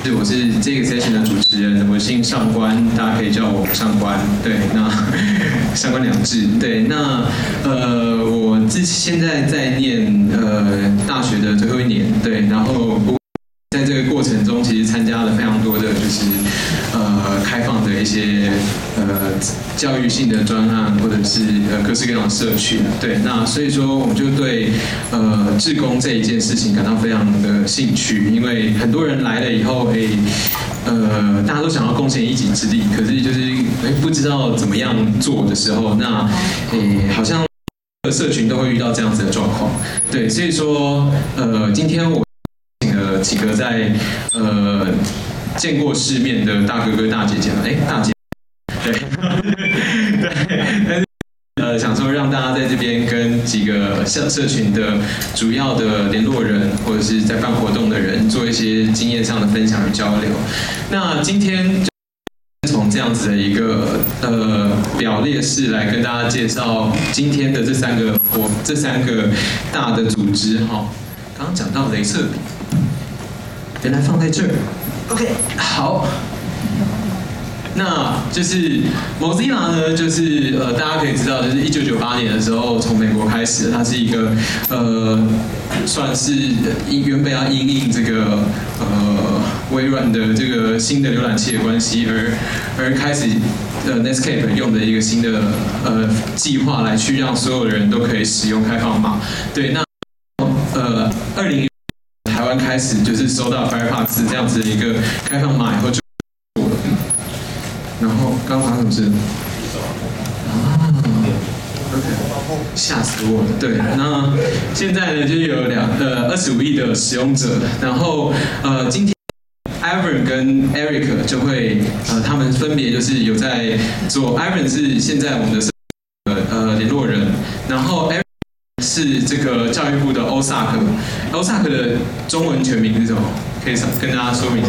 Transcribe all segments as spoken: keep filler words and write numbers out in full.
我是这个 session 的主持人，我姓上官，大家可以叫我上官。对，那上官良治。对，那呃，我自现在在念呃大学的最后一年。对，然后在这个过程中，其实参加了非常多的就是呃开放的一些呃教育性的专案，或者是呃各式各样的社群。对，那所以说我们就对呃志工这一件事情感到非常的兴趣，因为很多人来了以后，哎，呃大家都想要贡献一己之力，可是就是哎不知道怎么样做的时候，那哎好像社群都会遇到这样子的状况。对，所以说呃今天我几个在呃见过世面的大哥哥大姐姐，哎，大姐，对，对，但是呃想说让大家在这边跟几个社社群的主要的联络人或者是在办活动的人做一些经验上的分享与交流。那今天就从这样子的一个呃表列式来跟大家介绍今天的这三个我这三个大的组织哈。刚刚讲到雷射笔。原来放在这儿 ，OK， 好，那就是 Mozilla 呢，就是呃，大家可以知道，就是一九九八年的时候从美国开始，它是一个呃，算是原本要因应这个呃微软的这个新的浏览器的关系而而开始呃 Netscape 用的一个新的呃计划来去让所有的人都可以使用开放码。对，那呃二零。台湾开始就是收到 Firefox 这样子的一个开放码以后就做了，然后刚发生什么事？啊 ，OK， 吓死我了。对，那现在呢就有两呃二十五亿的使用者，然后呃今天 Ivan 跟 Eric 就会呃他们分别就是有在做 ，Ivan 是现在我们的呃联络人，然后 Eric 是这个教育部的 O S A C，O S A C 的中文全名是什么？可以跟大家说明一下。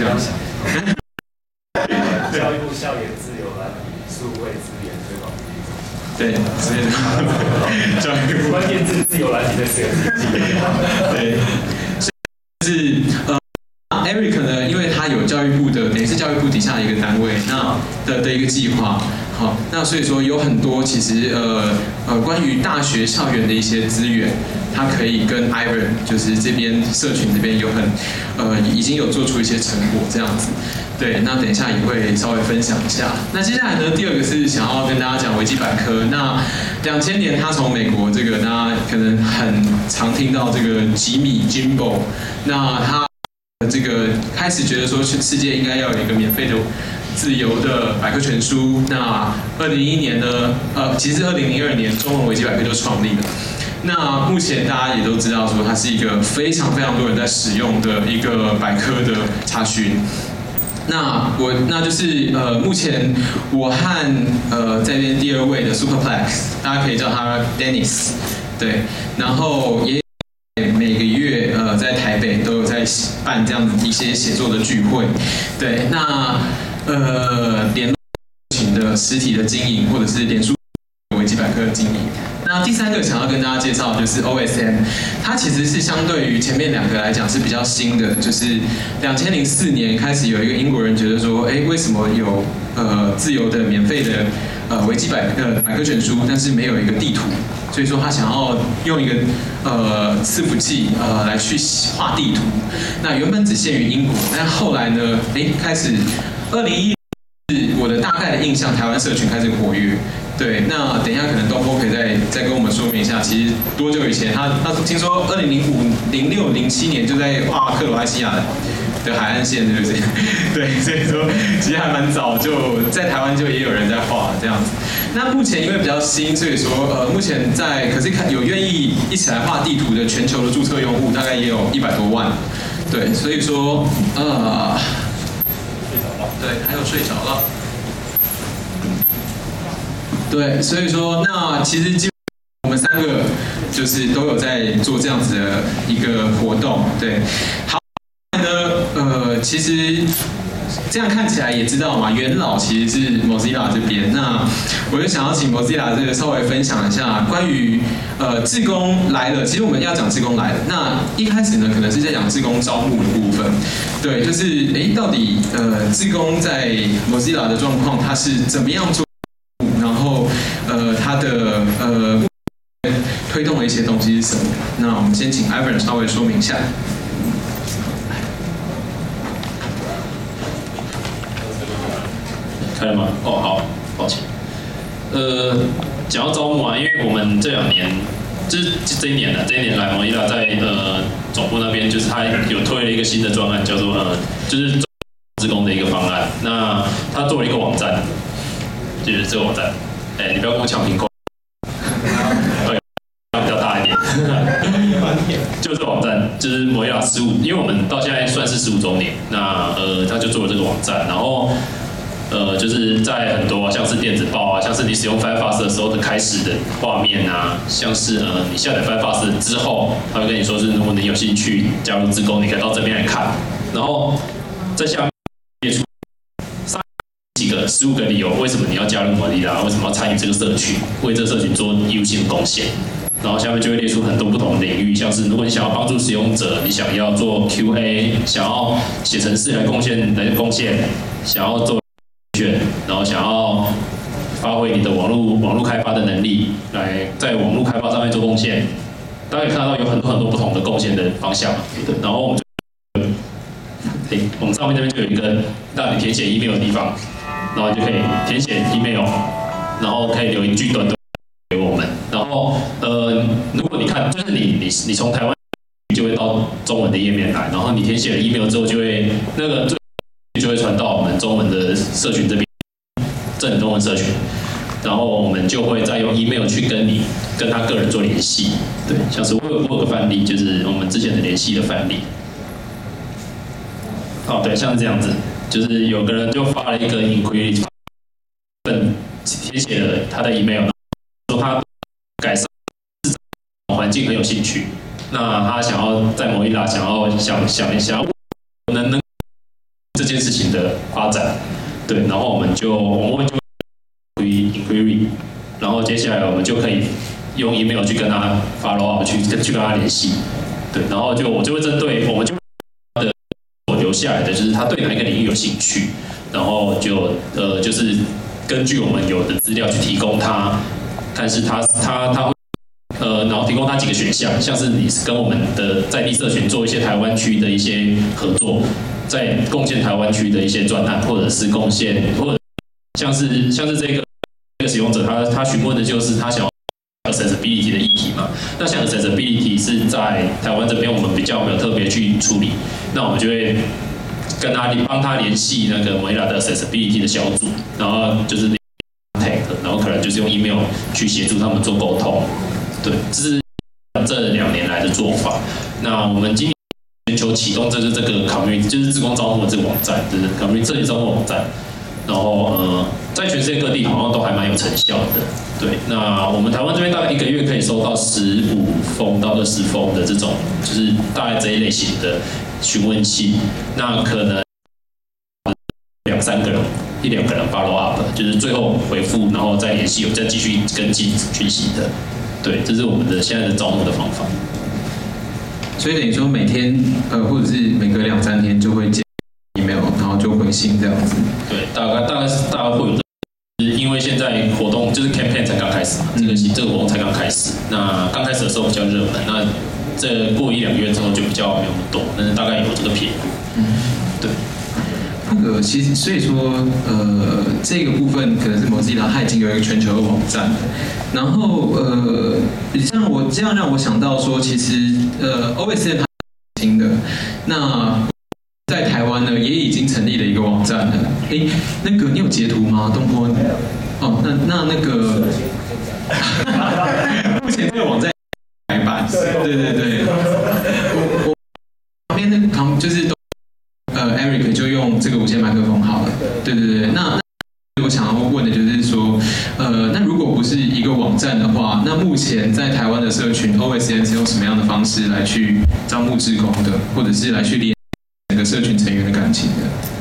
教育部校园自由软体数位资源推广局。 对，之类的。教育部。 关键字自由软体这四个字。 对，是呃 ，Eric 呢，因为他有教育部的，等于是教育部底下的一个单位，那的的一个计划。好，那所以说有很多其实呃呃关于大学校园的一些资源，它可以跟 Ivan 就是这边社群这边有很呃已经有做出一些成果这样子。对，那等一下也会稍微分享一下。那接下来呢，第二个是想要跟大家讲维基百科。那两千年他从美国这个大家可能很常听到这个吉米 Jimbo， 那他这个开始觉得说世界应该要有一个免费的。自由的百科全书。那二零零一年呢，呃，其实二零零二年中文维基百科就创立了。那目前大家也都知道说，它是一个非常非常多人在使用的一个百科的查询。那我那就是呃，目前我和呃这边第二位的 Superplex， 大家可以叫他 Dennis， 对，然后也每个月呃在台北都有在办这样子一些写作的聚会，对，那。呃，联络群的实体的经营，或者是脸书维基百科的经营。那第三个想要跟大家介绍的就是 O S M， 它其实是相对于前面两个来讲是比较新的，就是两千零四年开始有一个英国人觉得说，哎，为什么有呃自由的免费的呃维基百科百科全书，但是没有一个地图，所以说他想要用一个呃伺服器呃来去画地图。那原本只限于英国，但后来呢，哎开始。二零一是我的大概的印象，台湾社群开始活跃。对，那等一下可能东波可以再再跟我们说明一下，其实多久以前他他听说二零零五、零六、零七年就在画克罗埃西亚的的海岸线，对不对？对，所以说其实还蛮早就在台湾就也有人在画这样子。那目前因为比较新，所以说呃目前在可是看有愿意一起来画地图的全球的注册用户大概也有一百多万。对，所以说呃。对，还有睡着了。对，所以说，那其实基本我们三个就是都有在做这样子的一个活动。对，好，呢，呃，其实这样看起来也知道嘛，元老其实是 Mozilla 这边。那我就想要请 Mozilla 这个稍微分享一下关于呃志工来了。其实我们要讲志工来了。那一开始呢，可能是在讲志工招募的部分。对，就是哎，到底呃志工在 Mozilla 的状况，它是怎么样做？然后呃它的呃推动的一些东西是什么？那我们先请 Ivan 稍微说明一下。 开了吗？哦，好，抱歉。呃，讲到招募啊，因为我们这两年，就是这一年呢，这一年来，Mozilla在呃总部那边，就是他有推了一个新的专案，叫做呃，就是志工的一个方案。那他做了一个网站，就是这个网站。哎，你不要跟我抢苹果。对，比较大一点。就是网站，就是 Mozilla 十五，因为我们到现在算是十五周年，那呃，他就做了这个网站，然后。呃，就是在很多像是电子报啊，像是你使用 Firefox 的时候的开始的画面啊，像是呃你下载 Firefox 之后，他会跟你说是如果你有兴趣加入志工，你可以到这边来看，然后在下面列出上几个十五个理由，为什么你要加入Mozilla，为什么要参与这个社群，为这个社群做义务性的贡献。然后下面就会列出很多不同的领域，像是如果你想要帮助使用者，你想要做 Q A， 想要写程式来贡献来贡献，想要做然后想要发挥你的网络网络开发的能力，来在网络开发上面做贡献。大家可以看到有很多很多不同的贡献的方向。然后我们就，哎，我们上面这边就有一个让你填写 email 的地方，然后就可以填写 email， 然后可以留一句短短给我们。然后呃，如果你看，就是你你你从台湾就会到中文的页面来，然后你填写了 email 之后，就会那个。就会传到我们中文的社群这边，正中文社群，然后我们就会再用 email 去跟你跟他个人做联系。对，像是我有我有个范例，就是我们之前的联系的范例。哦，对，像是这样子，就是有个人就发了一个 inquiry， 填写了他的 email， 说他改善环境很有兴趣，那他想要在Mozilla想要想想想要能能。这件事情的发展，对，然后我们就我们就 inquiry， 然后接下来我们就可以用 email 去跟他 follow up， 去跟去跟他联系，对，然后就我就会针对我们就的我留下来的就是他对哪一个领域有兴趣，然后就呃就是根据我们有的资料去提供他，但是他他他会呃然后提供他几个选项，像是你跟我们的在地社群做一些台湾区的一些合作。在贡献台湾区的一些专案，或者是贡献，或者像是像是这个这个使用者他他询问的就是他想要 accessibility 的议题嘛。那像 accessibility 是在台湾这边我们比较没有特别去处理，那我们就会跟他帮他联系那个Mozilla的 accessibility 的小组，然后就是 contact， 然后可能就是用 email 去协助他们做沟通。对，这是这两年来的做法。那我们今年全球启动这是这个 community， 就是志工招募的这个网站，就是 community 社群招募网站。然后呃，在全世界各地好像都还蛮有成效的。对，那我们台湾这边大概一个月可以收到十五封到二十封的这种，就是大概这一类型的询问信。那可能两三个人，一两个人 follow up， 就是最后回复，然后再联系，有再继续跟进讯息的。对，这是我们的现在的招募的方法。 所以等于说每天呃，或者是每隔两三天就会接 email， 然后就回信这样子。 对，大概大概是大概会有的，因为现在活动就是 campaign 才刚开始嘛，这个这个活动才刚开始。那刚开始的时候比较热门，那这过一两个月之后就比较没有那么多，但是大概有这个频率。嗯，对。 那个其实所以说，呃，这个部分可能是 Mozilla 它已经有一个全球的网站，然后呃，像我这样让我想到说，其实呃 O S N 它是新的，那在台湾呢也已经成立了一个网站了。哎，那个你有截图吗？东坡？哦，那那那个，目前这个网站改版，对对对，我我旁边那个旁就是。呃 ，Eric 就用这个无线麦克风好了。对对对，那那我想要问的就是说，呃，那如果不是一个网站的话，那目前在台湾的社群 O S N 是用什么样的方式来去招募志工的，或者是来去练整个社群成员的感情的？ 我们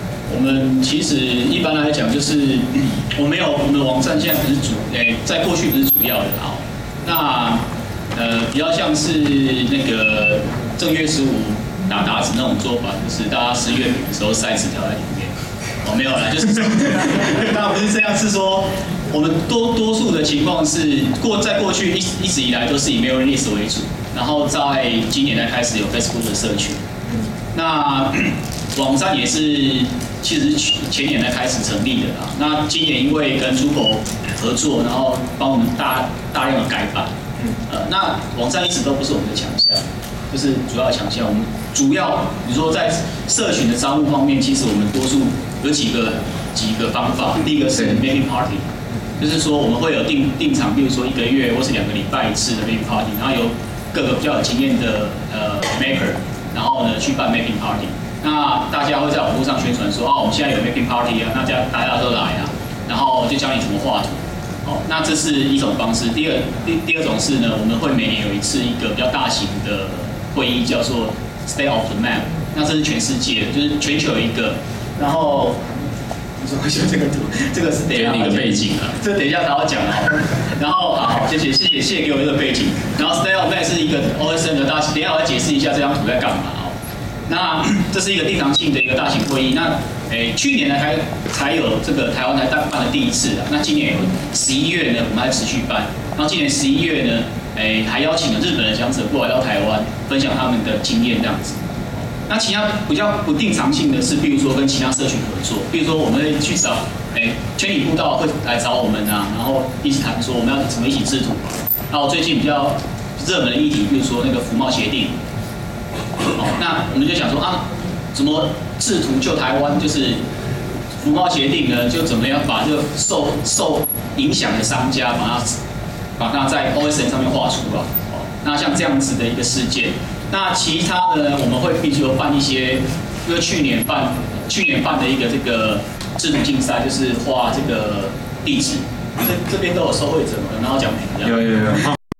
们其实一般来讲就是，我们有我们的网站现在不是主，诶、欸，在过去不是主要的啊。那呃，比较像是那个正月十五打打子那种做法，就是大家吃月饼的时候塞纸条在里面。哦，没有啦，就是当然不是这样，是说我们多多数的情况是过在过去一一直以来都是以 mailing list 为主，然后在今年才开始有 Facebook 的社群。那网站也是其实是前年才开始成立的啦。那今年因为跟出口合作，然后帮我们大大量的改版。呃，那网站一直都不是我们的强项，就是主要的强项。我们主要，比如说在社群的招募方面，其实我们多数有几个几个方法。第一个是 making party， 就是说我们会有定定场，比如说一个月或是两个礼拜一次的 making party， 然后由各个比较有经验的呃 maker， 然后呢去办 making party。那大家会在网络上宣传说，哦，我们现在有 making party 啊，大家大家都来啊，然后就教你怎么画图。哦，那这是一种方式。第二，第第二种是呢，我们会每年有一次一个比较大型的会议，叫做 State of the Map。那这是全世界的，就是全球有一个。然后，你说修这个图，这个是等一下一个背景啊， 这等一下他要讲啊。然后好，谢谢谢谢谢谢给我这个背景。然后 State of the Map 是一个 O S M 的大，等一下我要解释一下这张图在干嘛哦。那这是一个定常性的一个大型会议。那诶，去年呢才才有这个台湾才办的第一次啊。那今年有十一月呢，我们还持续办。然后今年十一月呢，诶还邀请了日本的讲者过来到台湾分享他们的经验这样子。那其他比较不定常性的是，比如说跟其他社群合作，比如说我们会去找诶圈里步道会来找我们啊，然后一起谈说我们要怎么一起制图。然后最近比较热门的议题，比如说那个服贸协定。哦，那我们就想说啊，怎么制图救台湾？就是服贸协定呢，就怎么样把这个受受影响的商家，把它把它在 O S M 上面画出来。哦，那像这样子的一个事件，那其他的呢，我们会必须有办一些，因为去年办去年办的一个这个制图竞赛，就是画这个地址，这这边都有受惠者嘛，然后奖品这样。 有有有。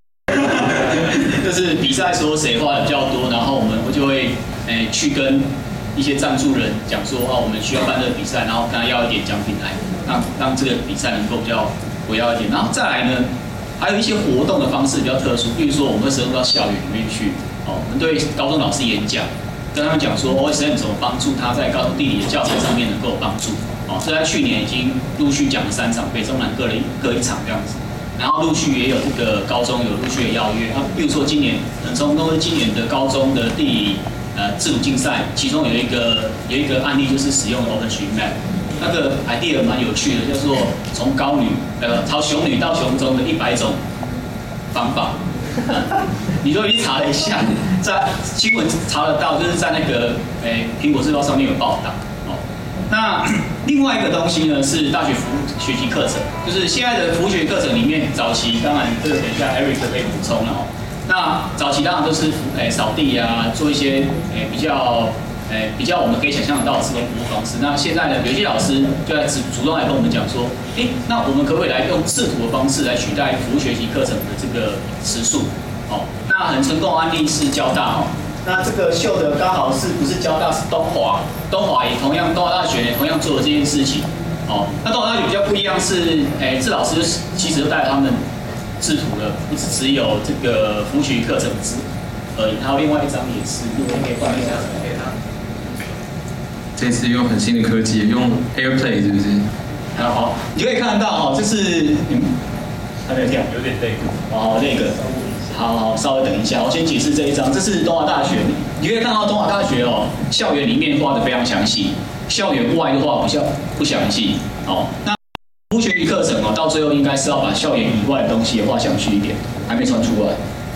就是比赛说谁画的比较多，然后我们就会诶、欸、去跟一些赞助人讲说，哦，我们需要办这个比赛，然后跟他要一点奖品来，让让这个比赛能够比较活跃一点。然后再来呢，还有一些活动的方式比较特殊，比如说我们会深入到校园里面去，哦，我们对高中老师演讲，跟他们讲说 O S M 怎么帮助他在高中地理的教材上面能够有帮助。哦，所以在去年已经陆续讲了三场，北中南各一各一场这样子。然后陆续也有这个高中有陆续的邀约，啊，比如说今年很成功的今年的高中的地理呃制图竞赛，其中有一个有一个案例就是使用 OpenStreetMap， 那个 idea 蛮有趣的，叫做从高女呃从雄女到雄中的一百种方法。你如果去查了一下，在新闻查得到，就是在那个诶苹果日报上面有报道。那另外一个东西呢是大学服务学习课程，就是现在的服务学习课程里面，早期当然这个等一下 Eric 可以补充了哦。那早期当然都是诶扫地啊，做一些诶比较诶比较我们可以想象得到的自动服务方式。那现在呢，有一些老师就来主主动来跟我们讲说，诶，那我们可不可以来用制图的方式来取代服务学习课程的这个时数？哦，那很成功的案例是交大哦。那这个秀的刚好是不是交大是东华，东华也同样东华大学也同样做了这件事情，哦，那东华大学比较不一样是，诶，志老师其实带着他们制图了，不只只有这个服务学习课程之而已，还有另外一张也是，如果可以放一下给他。 这次用很新的科技，用 AirPlay 是不是？ 然后好，你就可以看得到哈，这是嗯，还没有跳， 有点累。 哦，那个。好好，稍微等一下，我先解释这一张。这是东华大学，你可以看到东华大学哦，校园里面画的非常详细，校园外的话不较不详细。哦，那服务学习课程哦，到最后应该是要把校园以外的东西也画详细一点，还没传出来。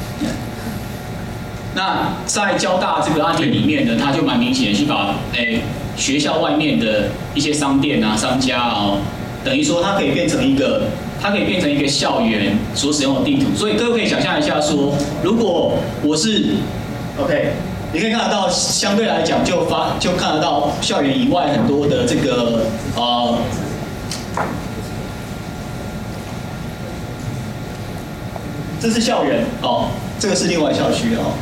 那在交大这个案例里面呢，它就蛮明显的去把诶学校外面的一些商店啊、商家啊、哦，等于说它可以变成一个。它可以变成一个校园所使用的地图，所以各位可以想象一下说，如果我是 OK， 你可以看得到，相对来讲就发就看得到校园以外很多的这个呃，这是校园哦，这个是另外校区哦。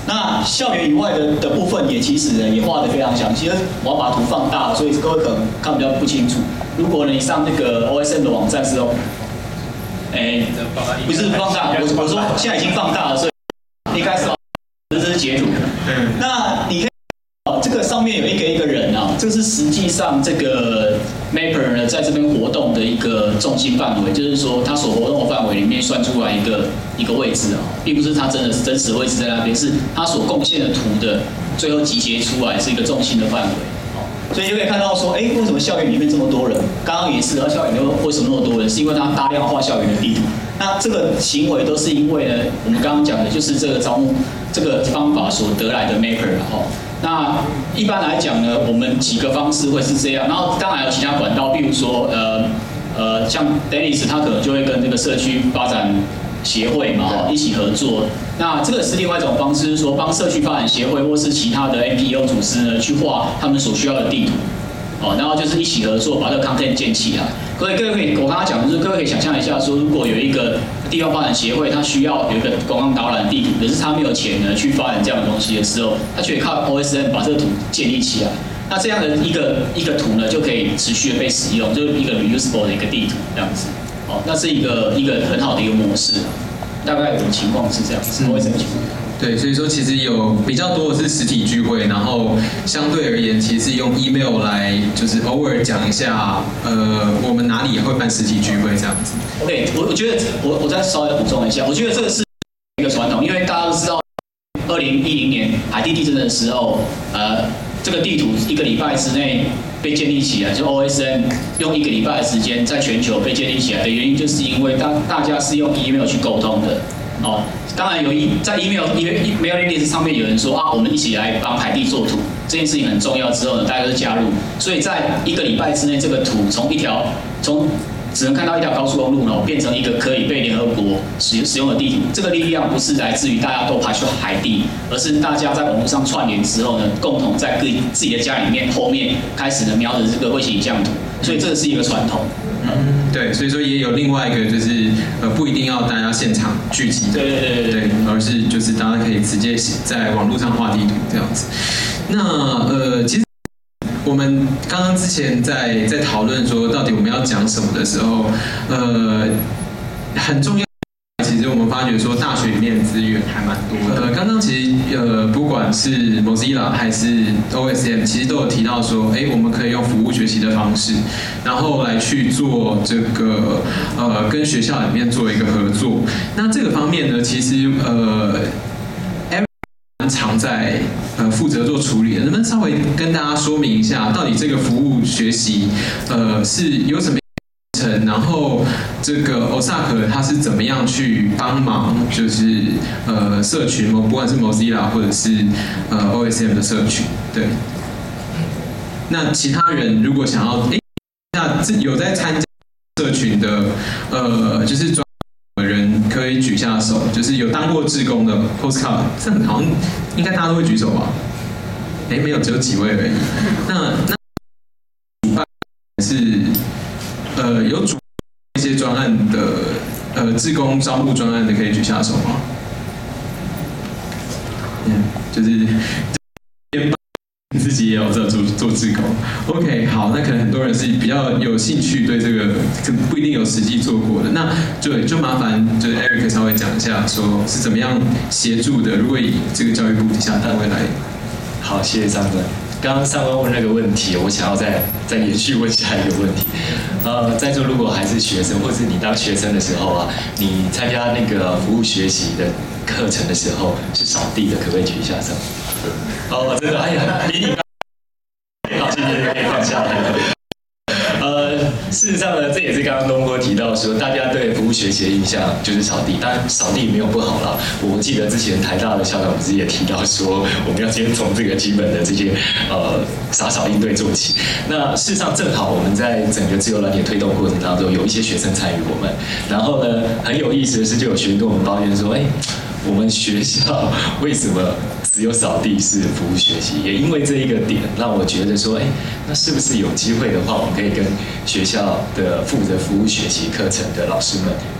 那校园以外的的部分也其实呢也画得非常详细。我要把图放大，所以各位可能看比较不清楚。如果呢你上那个 O S M 的网站之后，哎，不是放大，我我说现在已经放大了，所以应该是这是截图。嗯，那你可以。这个上面有一个一个人啊，这是实际上这个 Mapper 呢在这边活动的一个重心范围，就是说他所活动的范围里面算出来一个一个位置啊，并不是他真的是真实位置在那边，是他所贡献的图的最后集结出来是一个重心的范围。所以就可以看到说，哎，为什么校园里面这么多人？刚刚也是，而校园里面为什么那么多人？是因为他大量画校园的地图。那这个行为都是因为呢，我们刚刚讲的就是这个招募这个方法所得来的 Mapper 哈。那一般来讲呢，我们几个方式会是这样，然后当然有其他管道，比如说呃呃，像 Dennis 他可能就会跟这个社区发展协会嘛，一起合作。那这个是另外一种方式，是说帮社区发展协会或是其他的 N P O 组织呢，去画他们所需要的地图。哦，然后就是一起合作，把这个 content 建起来。各位各位可以，我刚刚讲的就是各位可以想象一下，说如果有一个地方发展协会，它需要有一个观光导览的地图，可是它没有钱呢去发展这样的东西的时候，它就可以靠 O S M 把这个图建立起来。那这样的一个一个图呢，就可以持续的被使用，就是一个 reusable 的一个地图这样子。哦，那是一个一个很好的一个模式。大概有情况是这样子 ，O S M 情况。 对，所以说其实有比较多的是实体聚会，然后相对而言，其实是用 email 来，就是偶尔讲一下，呃，我们哪里也会办实体聚会这样子。 OK， 我我觉得我我再稍微补充一下，我觉得这个是一个传统，因为大家都知道，二零一零年海地地震的时候，呃，这个地图一个礼拜之内被建立起来，就 O S M 用一个礼拜的时间在全球被建立起来的原因，就是因为大大家是用 email 去沟通的。哦，当然有一在 email email list 上面有人说啊，我们一起来帮海地做图，这件事情很重要。之后呢，大家都加入，所以在一个礼拜之内，这个图从一条从只能看到一条高速公路呢，变成一个可以被联合国使使用的地图。这个力量不是来自于大家都跑去海地，而是大家在网络上串联之后呢，共同在各自己的家里面后面开始呢瞄着这个卫星影像图，所以这个是一个传统。 嗯，对，所以说也有另外一个就是呃，不一定要大家现场聚集的， 对对对 对, 对，而是就是大家可以直接在网络上画地图这样子。那呃，其实我们刚刚之前在在讨论说到底我们要讲什么的时候，呃，很重要。其实我们发觉说，大学里面资源还蛮多的。呃，刚刚其实呃，不管是 Mozilla 还是 O S M， 其实都有提到说，哎，我们可以用服务学习的方式，然后来去做这个呃，跟学校里面做一个合作。那这个方面呢，其实呃 ，Eric 常在呃负责做处理的，能不能稍微跟大家说明一下，到底这个服务学习呃是有什么？然后这个 O S A K 它是怎么样去帮忙，就是呃社群，不管是 Mozilla 或者是呃 O S M 的社群，对。那其他人如果想要，哎，那有在参加社群的，呃，就是专的人可以举下手，就是有当过志工的 Postcard， 这好像应该大家都会举手吧？哎，没有，只有几位而已。那那主办是。呃，有主一些专案的，呃，志工招募专案的可以举下手吗？嗯，就是自己也有在做做志工。OK， 好，那可能很多人是比较有兴趣对这个，不一定有实际做过的。那就就麻烦就是 Eric 稍微讲一下，说是怎么样协助的。如果以这个教育部底下单位来， 好，谢谢上官。刚刚上官问那个问题，我想要再再延续问下一个问题。呃，在座如果还是学生，或是你当学生的时候啊，你参加那个服务学习的课程的时候是扫地的，可不可以举一下手？哦，真的，哎呀，比你好，谢谢，可以放下来了。呃，事实上呢，这也是刚刚东波提到说，大家对服务学习的印象就是扫地，当然扫地没有不好啦。我记得之前台大的校长不是也提到说，我们要先从这个基本的这些呃洒扫应对做起。那事实上正好我们在整个自由软体推动过程当中，有一些学生参与我们，然后呢，很有意思的是，就有学生跟我们抱怨说，哎，我们学校为什么只有扫地是服务学习？也因为这一个点，让我觉得说，哎，那是不是有机会的话，我们可以跟学校的负责服务学习课程的老师们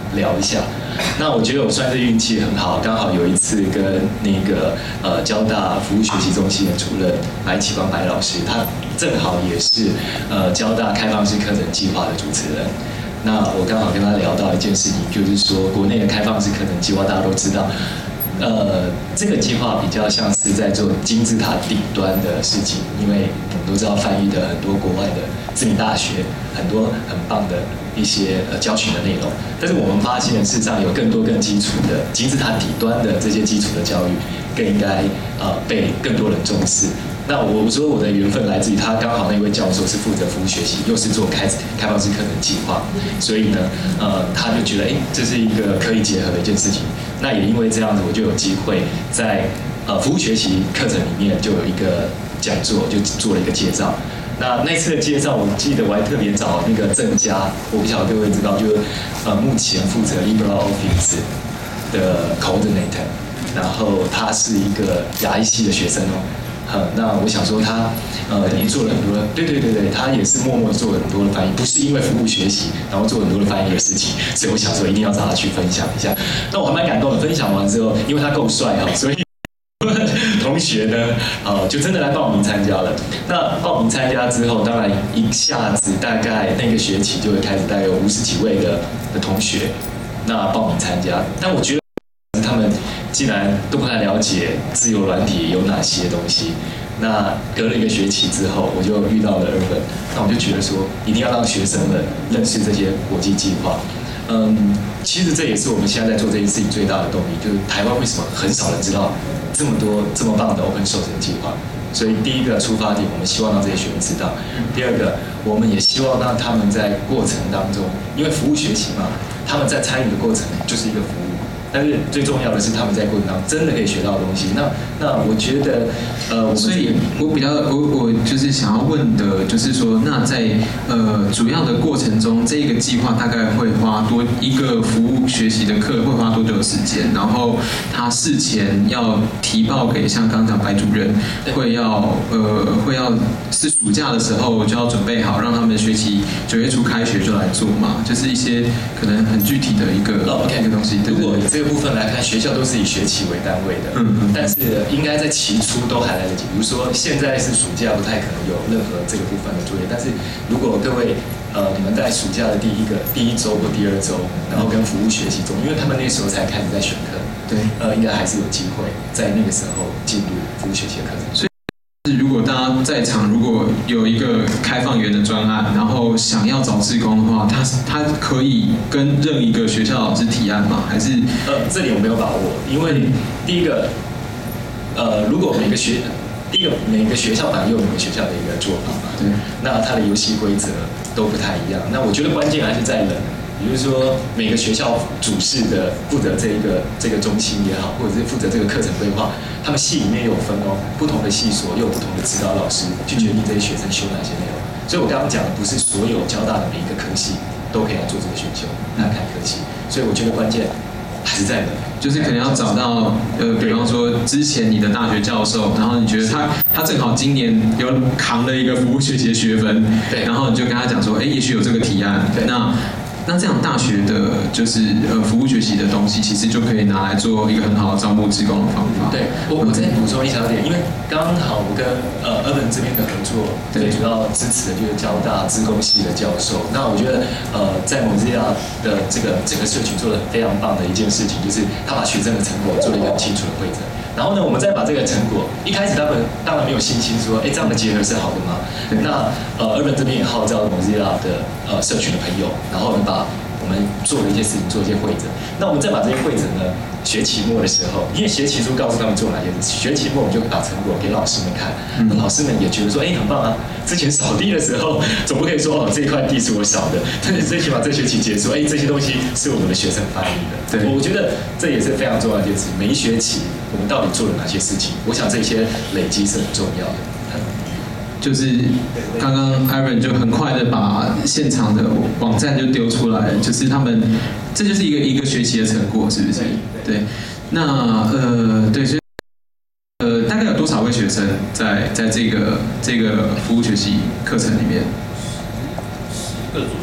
聊一下。那我觉得我算是运气很好，刚好有一次跟那个呃交大服务学习中心的主任白启光白老师，他正好也是呃交大开放式课程计划的主持人。那我刚好跟他聊到一件事情，就是说国内的开放式课程计划，大家都知道。呃，这个计划比较像是在做金字塔顶端的事情，因为我们都知道翻译的很多国外的知名大学，很多很棒的一些呃教学的内容。但是我们发现，事实上有更多更基础的金字塔底端的这些基础的教育，更应该呃被更多人重视。那我说我的缘分来自于他刚好那位教授是负责服务学习，又是做开开放式课程计划，所以呢，呃，他就觉得哎，这是一个可以结合的一件事情。那也因为这样子，我就有机会在呃服务学习课程里面就有一个讲座，就做了一个介绍。那那次的介绍，我记得我还特别找那个郑家，我不晓得各位知道，就是呃目前负责 LibreOffice 的 coordinator， 然后他是一个牙医系的学生哦。呃，那我想说他，呃，也做了很多，对对对对，他也是默默做了很多的翻译，不是因为服务学习，然后做很多的翻译的事情，所以我想说一定要找他去分享一下。那我还蛮感动的，分享完之后，因为他够帅哈，所以同学呢，呃，就真的来报名参加了。那报名参加之后，当然一下子大概那个学期就会开始大概有五十几位的的同学，那报名参加。但我觉得他们既然都不太了解自由软体有哪些东西，那隔了一个学期之后，我就遇到了Urban，那我就觉得说，一定要让学生们认识这些国际计划。嗯，其实这也是我们现在在做这件事情最大的动力，就是台湾为什么很少人知道这么多这么棒的 Open Source 的计划。所以第一个出发点，我们希望让这些学生知道；第二个，我们也希望让他们在过程当中，因为服务学习嘛，他们在参与的过程就是一个服务。但是最重要的是，他们在过程当中真的可以学到东西。那那我觉得，呃，我们所以我比较我我就是想要问的，就是说，那在呃主要的过程中，这个计划大概会花多一个服务学习的课会花多久的时间？然后他事前要提报给像刚刚讲白主任，会要呃会要是暑假的时候就要准备好，让他们学期九月初开学就来做嘛，就是一些可能很具体的一个、 哦、OK 一个东西，对不对？ 这个部分来看，学校都是以学期为单位的， 嗯嗯， 但是应该在期初都还来得及。比如说现在是暑假，不太可能有任何这个部分的作业。但是如果各位呃你们在暑假的第一个第一周或第二周，然后跟服务学习中，因为他们那时候才开始在选课， 对， 呃，应该还是有机会在那个时候进入服务学习的课程。 所以如果大家在场，如果有一个开放源的专案，然后想要找志工的话，他他可以跟任一个学校老师提案吗？还是呃，这里我没有把握，因为第一个，呃，如果每个学，第一个每个学校反正有每个学校的一个做法嘛， 对， 那它的游戏规则都不太一样。那我觉得关键还是在人。也就是说，每个学校主事的负责这一个这个中心也好，或者是负责这个课程规划，他们系里面也有分哦，不同的系所又有不同的指导老师去决定这些学生修哪些内容。所以我刚刚讲的不是所有交大的每一个科系都可以来做这个选修，来看科系。所以我觉得关键还是在人， 就是可能要找到呃，比方说之前你的大学教授，然后你觉得他他正好今年有扛了一个服务学习的学分， 对， 然后你就跟他讲说，哎，也许有这个提案， 对， 那。那这样大学的，就是呃服务学习的东西，其实就可以拿来做一个很好的招募志工的方法。 对，我我再补充一小点，因为刚好我跟呃 Urban 这边的合作，最主要支持的就是交大资工系的教授。那我觉得呃在 Mozilla 的这个整个社群做的非常棒的一件事情，就是他把学生的成果做了一个很清楚的汇整。然后呢，我们再把这个成果，一开始他们当然没有信心说，哎，这样的结合是好的吗？那呃 Urban 这边也号召 Mozilla 的呃社群的朋友，然后呢把我们做的一些事情做一些汇整。那我们再把这些汇整呢，学期末的时候，因为学期初告诉他们做哪些事，学期末我们就把成果给老师们看，那老师们也觉得说，哎，很棒啊！之前扫地的时候，总不可以说哦这一块地是我扫的，但是最起码这学期结束，哎，这些东西是我们的学生翻译的。 对， 我觉得这也是非常重要的一件事情。每一学期我们到底做了哪些事情？我想这些累积是很重要的。 就是刚刚 Aaron 就很快的把现场的网站就丢出来，就是他们这就是一个一个学期的成果，是不是？对。那呃对，所以呃大概有多少位学生在在这个这个服务学习课程里面？ 十个左右吧。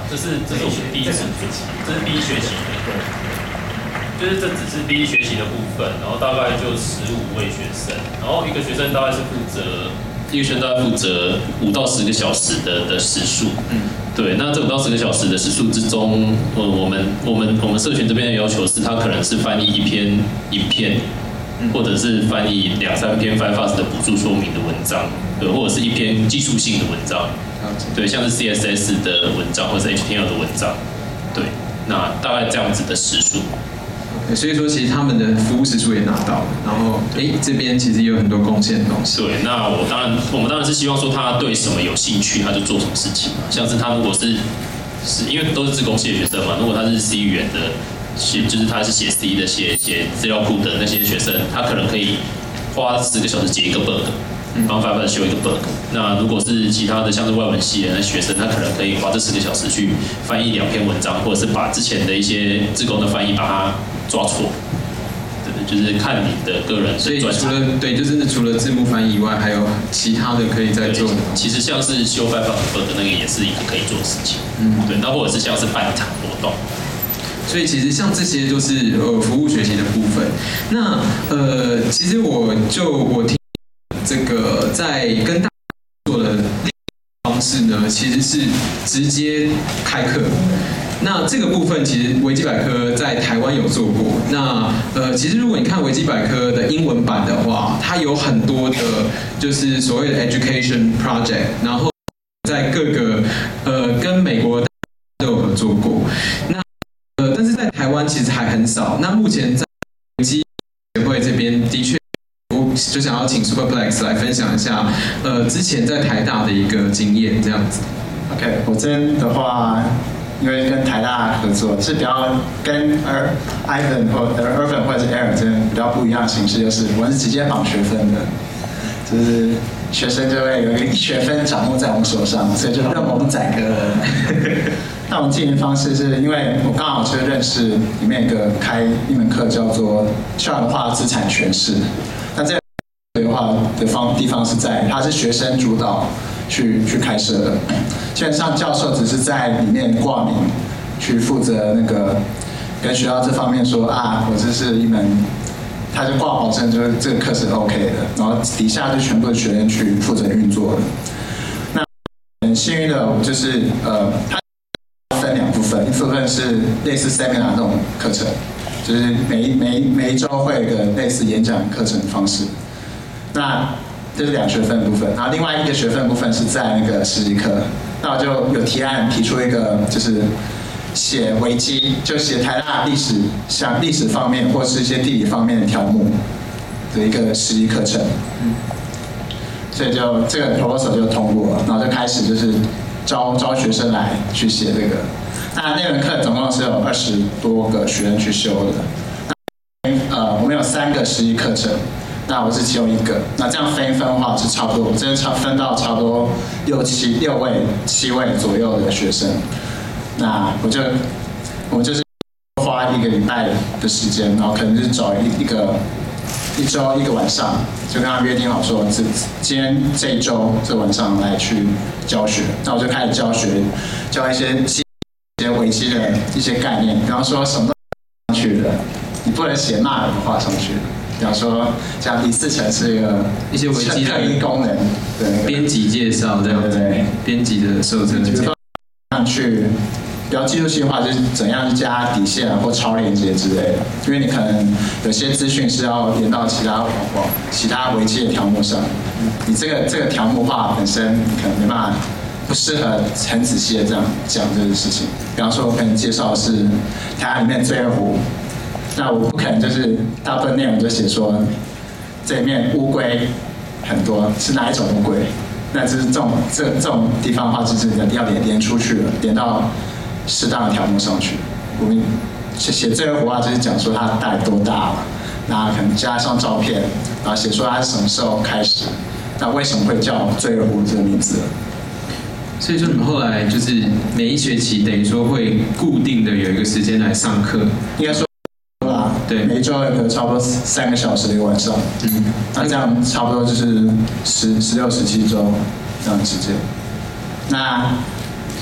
这是这是我们第一次做，这是第一学期的，就是这只是第一学期的部分，然后大概就十五位学生，然后一个学生大概是负责，一个学生大概负责五到十个小时的的时数，嗯，对，那这五到十个小时的时数之中，呃，我们我们我们社群这边的要求是，他可能是翻译一篇影片。或者是翻译两三篇 Firefox 的补助说明的文章，对，或者是一篇技术性的文章，对，像是 C S S 的文章或者是 H T M L 的文章，对，那大概这样子的时数。 所以说，其实他们的服务时数也拿到了，然后哎，这边其实也有很多贡献的东西。 对，那我当然，我们当然是希望说他对什么有兴趣，他就做什么事情嘛。像是他如果是是因为都是自工系的学生嘛，如果他是 C 语言的。写就是他是写 C 的，写写资料库的那些学生，他可能可以花十个小时解一个 bug， 帮 Firefox 修一个 bug。那如果是其他的像是外文系的那学生，他可能可以花这十个小时去翻译两篇文章，或者是把之前的一些志工的翻译把它抓错。对，就是看你的个人的专长。 所以除了对，就真的除了字幕翻译以外，还有其他的可以再做的。 其实像是修 Firefox bug 那个也是一个可以做的事情。嗯，对，那或者是像是办一场活动。 所以其实像这些都是呃服务学习的部分。那呃，其实我就我听这个在跟大家做的方式呢，其实是直接开课。那这个部分其实维基百科在台湾有做过。那呃，其实如果你看维基百科的英文版的话，它有很多的就是所谓的 education project， 然后在各个呃跟美国都有合作过。那呃，但是在台湾其实还很少。那目前在维基协会这边的确，我就想要请 Superplex 来分享一下，呃，之前在台大的一个经验这样子。 OK， 我这边的话，因为跟台大合作是比较跟 Ivan 或者 Irvin 或者是 Aaron 这边比较不一样的形式，就是我们是直接绑学分的，就是学生就会有一个学分掌握在我们手上，所以就让我们宰割了。那我们进行方式是因为我刚好是认识里面一个开一门课叫做校园化资产诠释，那这个对话的方地方是在它是学生主导去去开设的，基本上教授只是在里面挂名去负责那个跟学校这方面说啊，我这是一门，他就挂保证就是这个课是 OK 的，然后底下就全部的学员去负责运作的。那很幸运的就是呃，它分两部分，一部分是类似 seminar 这种课程，就是每一每一每一周会有一个类似演讲课程方式。那这是两学分的部分，然后另外一个学分的部分是在那个实习课。那我就有提案提出一个，就是写维基，就写台大历史，像历史方面或是一些地理方面的条目的一个实习课程。嗯，所以就这个 proposal 就通过了，然后就开始就是招招学生来去写这个。那那门课总共是有二十多个学生去修的。那呃，我们有三个实习课程。那我是其中一个，那这样分一分的话是差不多，我这边差分到差不多六七六位、七位左右的学生。那我就我们就是花一个礼拜的时间，然后可能就是找一一个一周一个晚上，就跟他约定好说，这今天这一周这晚上来去教学。那我就开始教学，教一些一些维基的一些概念，比方说什么都上去的，你不能写骂人的话上去的。比方说，像李四成是一个一些维基的功能的那个编辑介绍，这样子，对对对，编辑的受证的介绍， 上去比较技术性的话，就是怎样加底线啊或超链接之类的，因为你可能有些资讯是要连到其他网网其他维基的条目上，你这个这个条目化本身可能没办法，不适合很仔细的这样讲这个事情。比方说，我可能介绍的是台湾里面醉二湖。那我不可能就是大部分内容就写说这里面乌龟很多，是哪一种乌龟？那就是这种这这种地方的话，就是要连连出去了，连到适当的条目上去。我们写写这个话就是讲说它大概多大嘛，那可能加上照片，然后写说它是什么时候开始，那为什么会叫醉二湖这个名字？ 所以说你们后来就是每一学期等于说会固定的有一个时间来上课， 应该说。对，每一周有个差不多三个小时的一个晚上，嗯，那这样差不多就是十十六、十七周这样的时间。那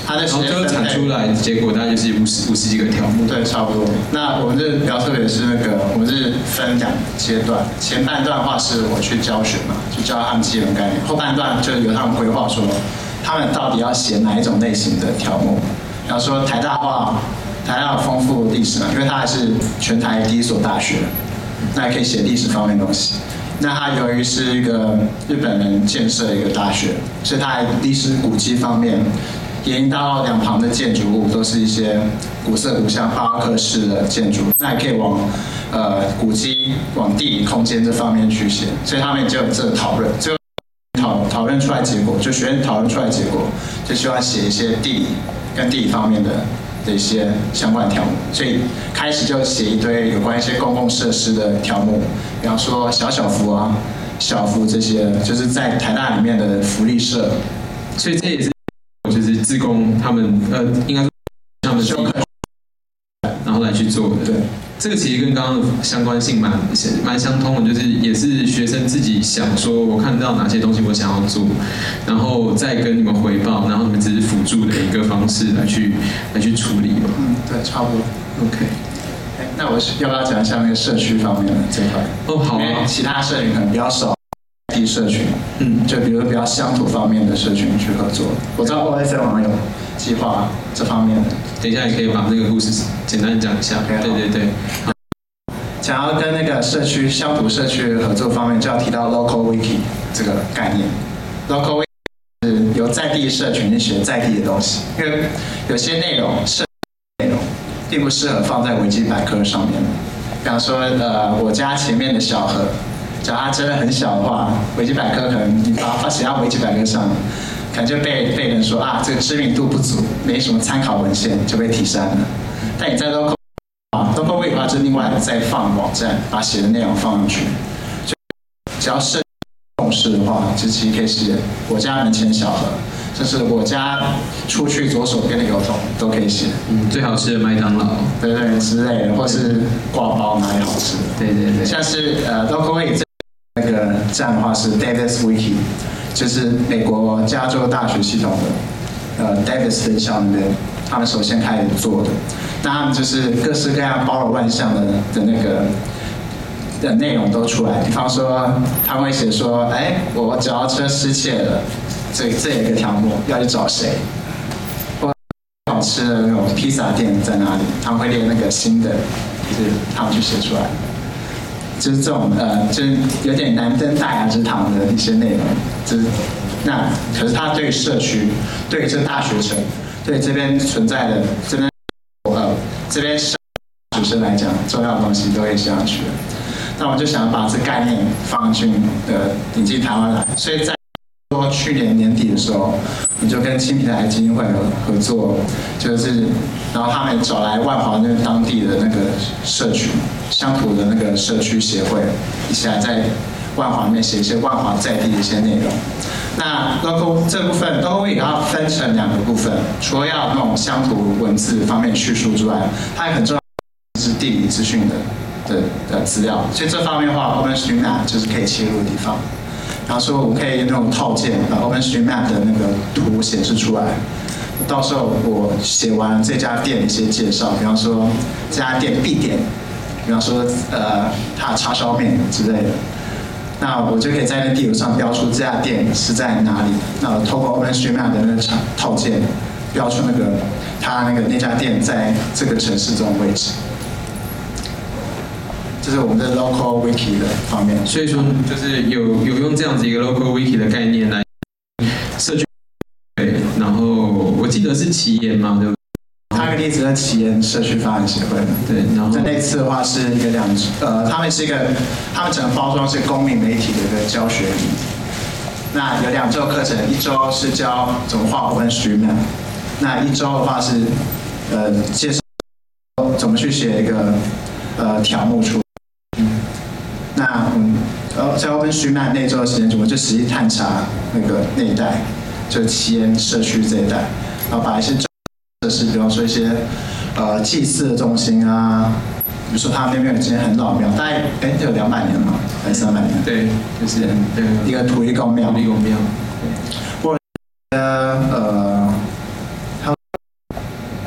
它的然后最后时间分配产出来结果大概就是五十五十几个条目。 对，差不多。那我们这比较特别的是那个，我们是分两阶段，前半段的话是我去教学嘛，去教他们基本概念，后半段就由他们规划说，他们到底要写哪一种类型的条目。比方说台大的话，台大有丰富历史嘛，因为它还是全台第一所大学，那也可以写历史方面的东西。那它由于是一个日本人建设一个大学，所以它历史古迹方面，延伸到两旁的建筑物都是一些古色古香巴洛克式的建筑，那也可以往呃古迹、往地理空间这方面去写，所以他们就有这个讨论，最后讨讨论出来结果，就学院讨论出来结果，就希望写一些地理跟地理方面的的一些相关的条目，所以开始就写一堆有关一些公共设施的条目，比方说小小福啊、小福这些，就是在台大里面的福利社， 所以这也是就是志工他们呃应该说他们自己然后来去做的。 对， 这个其实跟刚刚的相关性蛮蛮相通的，就是也是学生自己想说，我看到哪些东西我想要做，然后再跟你们回报，然后你们只是辅助的一个方式来去来去处理嘛。 嗯，对，差不多。 OK。 哎，那我要不要讲一下那个社区方面的这块？ 哦，好啊。 因为其他社群可能比较少。地社群， 嗯， 就比如比较乡土方面的社群去合作。我知道 O S M 好像有计划这方面的。 等一下也可以把那个故事简单讲一下。 Okay, 对对对。好， 想要跟那个社区乡土社区合作方面，就要提到 local wiki 这个概念。local wiki 是由在地社群去学在地的东西，因为有些内容社内容并不适合放在维基百科上面。比方说，呃，我家前面的小河。假如它真的很小的话，维基百科可能你把它写到维基百科上，可能就被被人说啊，这个知名度不足，没什么参考文献，就被提删了。但你在 local 啊 local wiki 的话，就另外再放网站，把写的内容放上去。所以只要是共识的话，就其实可以写我家门前小河，就是我家出去左手边的邮筒都可以写。 嗯，最好吃的麦当劳。 对对之类的，或是挂包哪里好吃的。 对对对。 像是呃 local wiki。那个站的话是 Davis Wiki， 就是美国加州大学系统的呃 Davis 分校那边，他们首先开始做的。那他们就是各式各样包罗万象的的那个的内容都出来。比方说，他们会写说，哎，我脚踏车失窃了，这这有一个条目要去找谁，或好吃的那种披萨店在哪里，他们会列那个新的，就是他们去写出来。就是这种呃，就是有点难登大雅之堂的一些内容，就是那可是它对社区、对这大学城、对这边存在的这边呃这边学生来讲，重要的东西都会写上去。那我们就想把这概念放进呃引进台湾来，所以在说去年年底的时候，我们就跟青平台基金会合合作，就是然后他们找来万华那当地的那个社区。乡土的那个社区协会一起来在万华里面写一些万华在地的一些内容。那 local 这部分 local wiki 要分成两个部分，除了要那种乡土文字方面叙述之外，它也很重要是地理资讯的的的资料。所以这方面的话 ，OpenStreetMap 就是可以切入的地方。然后说我可以用那种套件把 OpenStreetMap 的那个图显示出来。到时候我写完这家店的一些介绍，比方说这家店必点。比方说，呃，它的叉烧面之类的，那我就可以在那地图上标出这家店是在哪里。那我透过 OpenStreetMap 的那个套件，标出那个它那个那家店在这个城市这种位置。这是我们的 local wiki 的方面。 所以说，就是有有用这样子一个 local wiki 的概念来社区，对，然后我记得是奇岩嘛，对不对？ 他个例子是奇岩社区发展协会的， 对，然后在那次的话是一个两，呃，他们是一个，他们整个包装是公民媒体的一个教学营。那有两周课程，一周是教怎么画 OpenStreetMap， 那一周的话是，呃，介绍怎么去写一个呃条目出来。那嗯，呃，在 OpenStreetMap 那周的时间，我们就实际探查那个那一带，就是奇岩社区这一带，然后把一些设施，比方说一些呃祭祀的中心啊，比如说他们那边有一间很老庙，大概哎有两百年嘛，还是三百年？ 对，就是一个土地公庙。 土地公庙。 或者呃，还有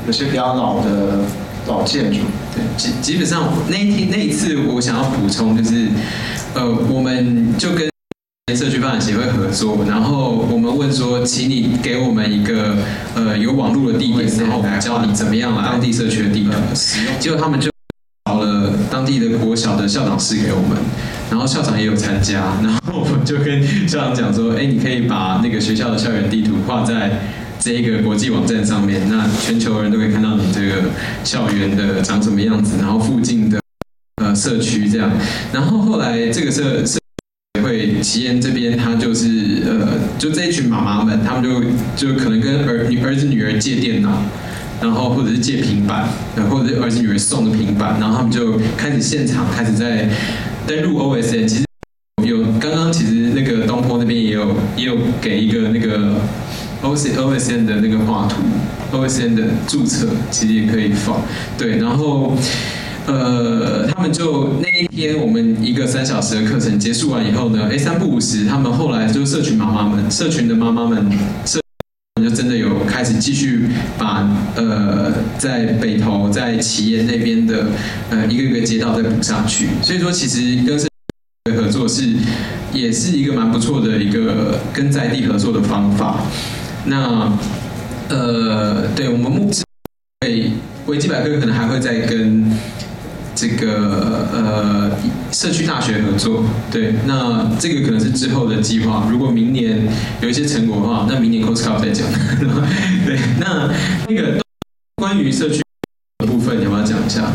有些比较老的老建筑。 对，基基本上那一天那一次，我想要补充就是，呃，我们就跟社区发展协会合作，然后我们问说，请你给我们一个呃有网络的地点，然后我们教你怎么样来当地社区的地图使用。结果他们就找了当地的国小的校长室给我们，然后校长也有参加，然后我们就跟校长讲说，哎，你可以把那个学校的校园地图画在这一个国际网站上面，那全球人都可以看到你这个校园的长什么样子，然后附近的呃社区这样。然后后来这个社社会奇岩这边，他就是呃，就这一群妈妈们，他们就就可能跟儿女儿子女儿借电脑，然后或者是借平板，或者是儿子女儿送的平板，然后他们就开始现场开始在登入 O S N。其实有刚刚其实那个东坡那边也有也有给一个那个 O S N 的那个画图 ，O S N 的注册其实也可以放。对，然后。呃，他们就那一天我们一个三小时的课程结束完以后呢，哎，三不五时，他们后来就社群妈妈们、社群的妈妈们，社就真的有开始继续把呃在北投、在旗岩那边的呃一个一个街道再补上去。所以说，其实跟社区合作是也是一个蛮不错的一个跟在地合作的方法。那呃，对我们目前会维基百科可能还会再跟。这个呃社区大学合作，对，那这个可能是之后的计划。如果明年有一些成果的话，那明年 COSCUP 再讲。对，那那个关于社区的部分，你要不要讲一下？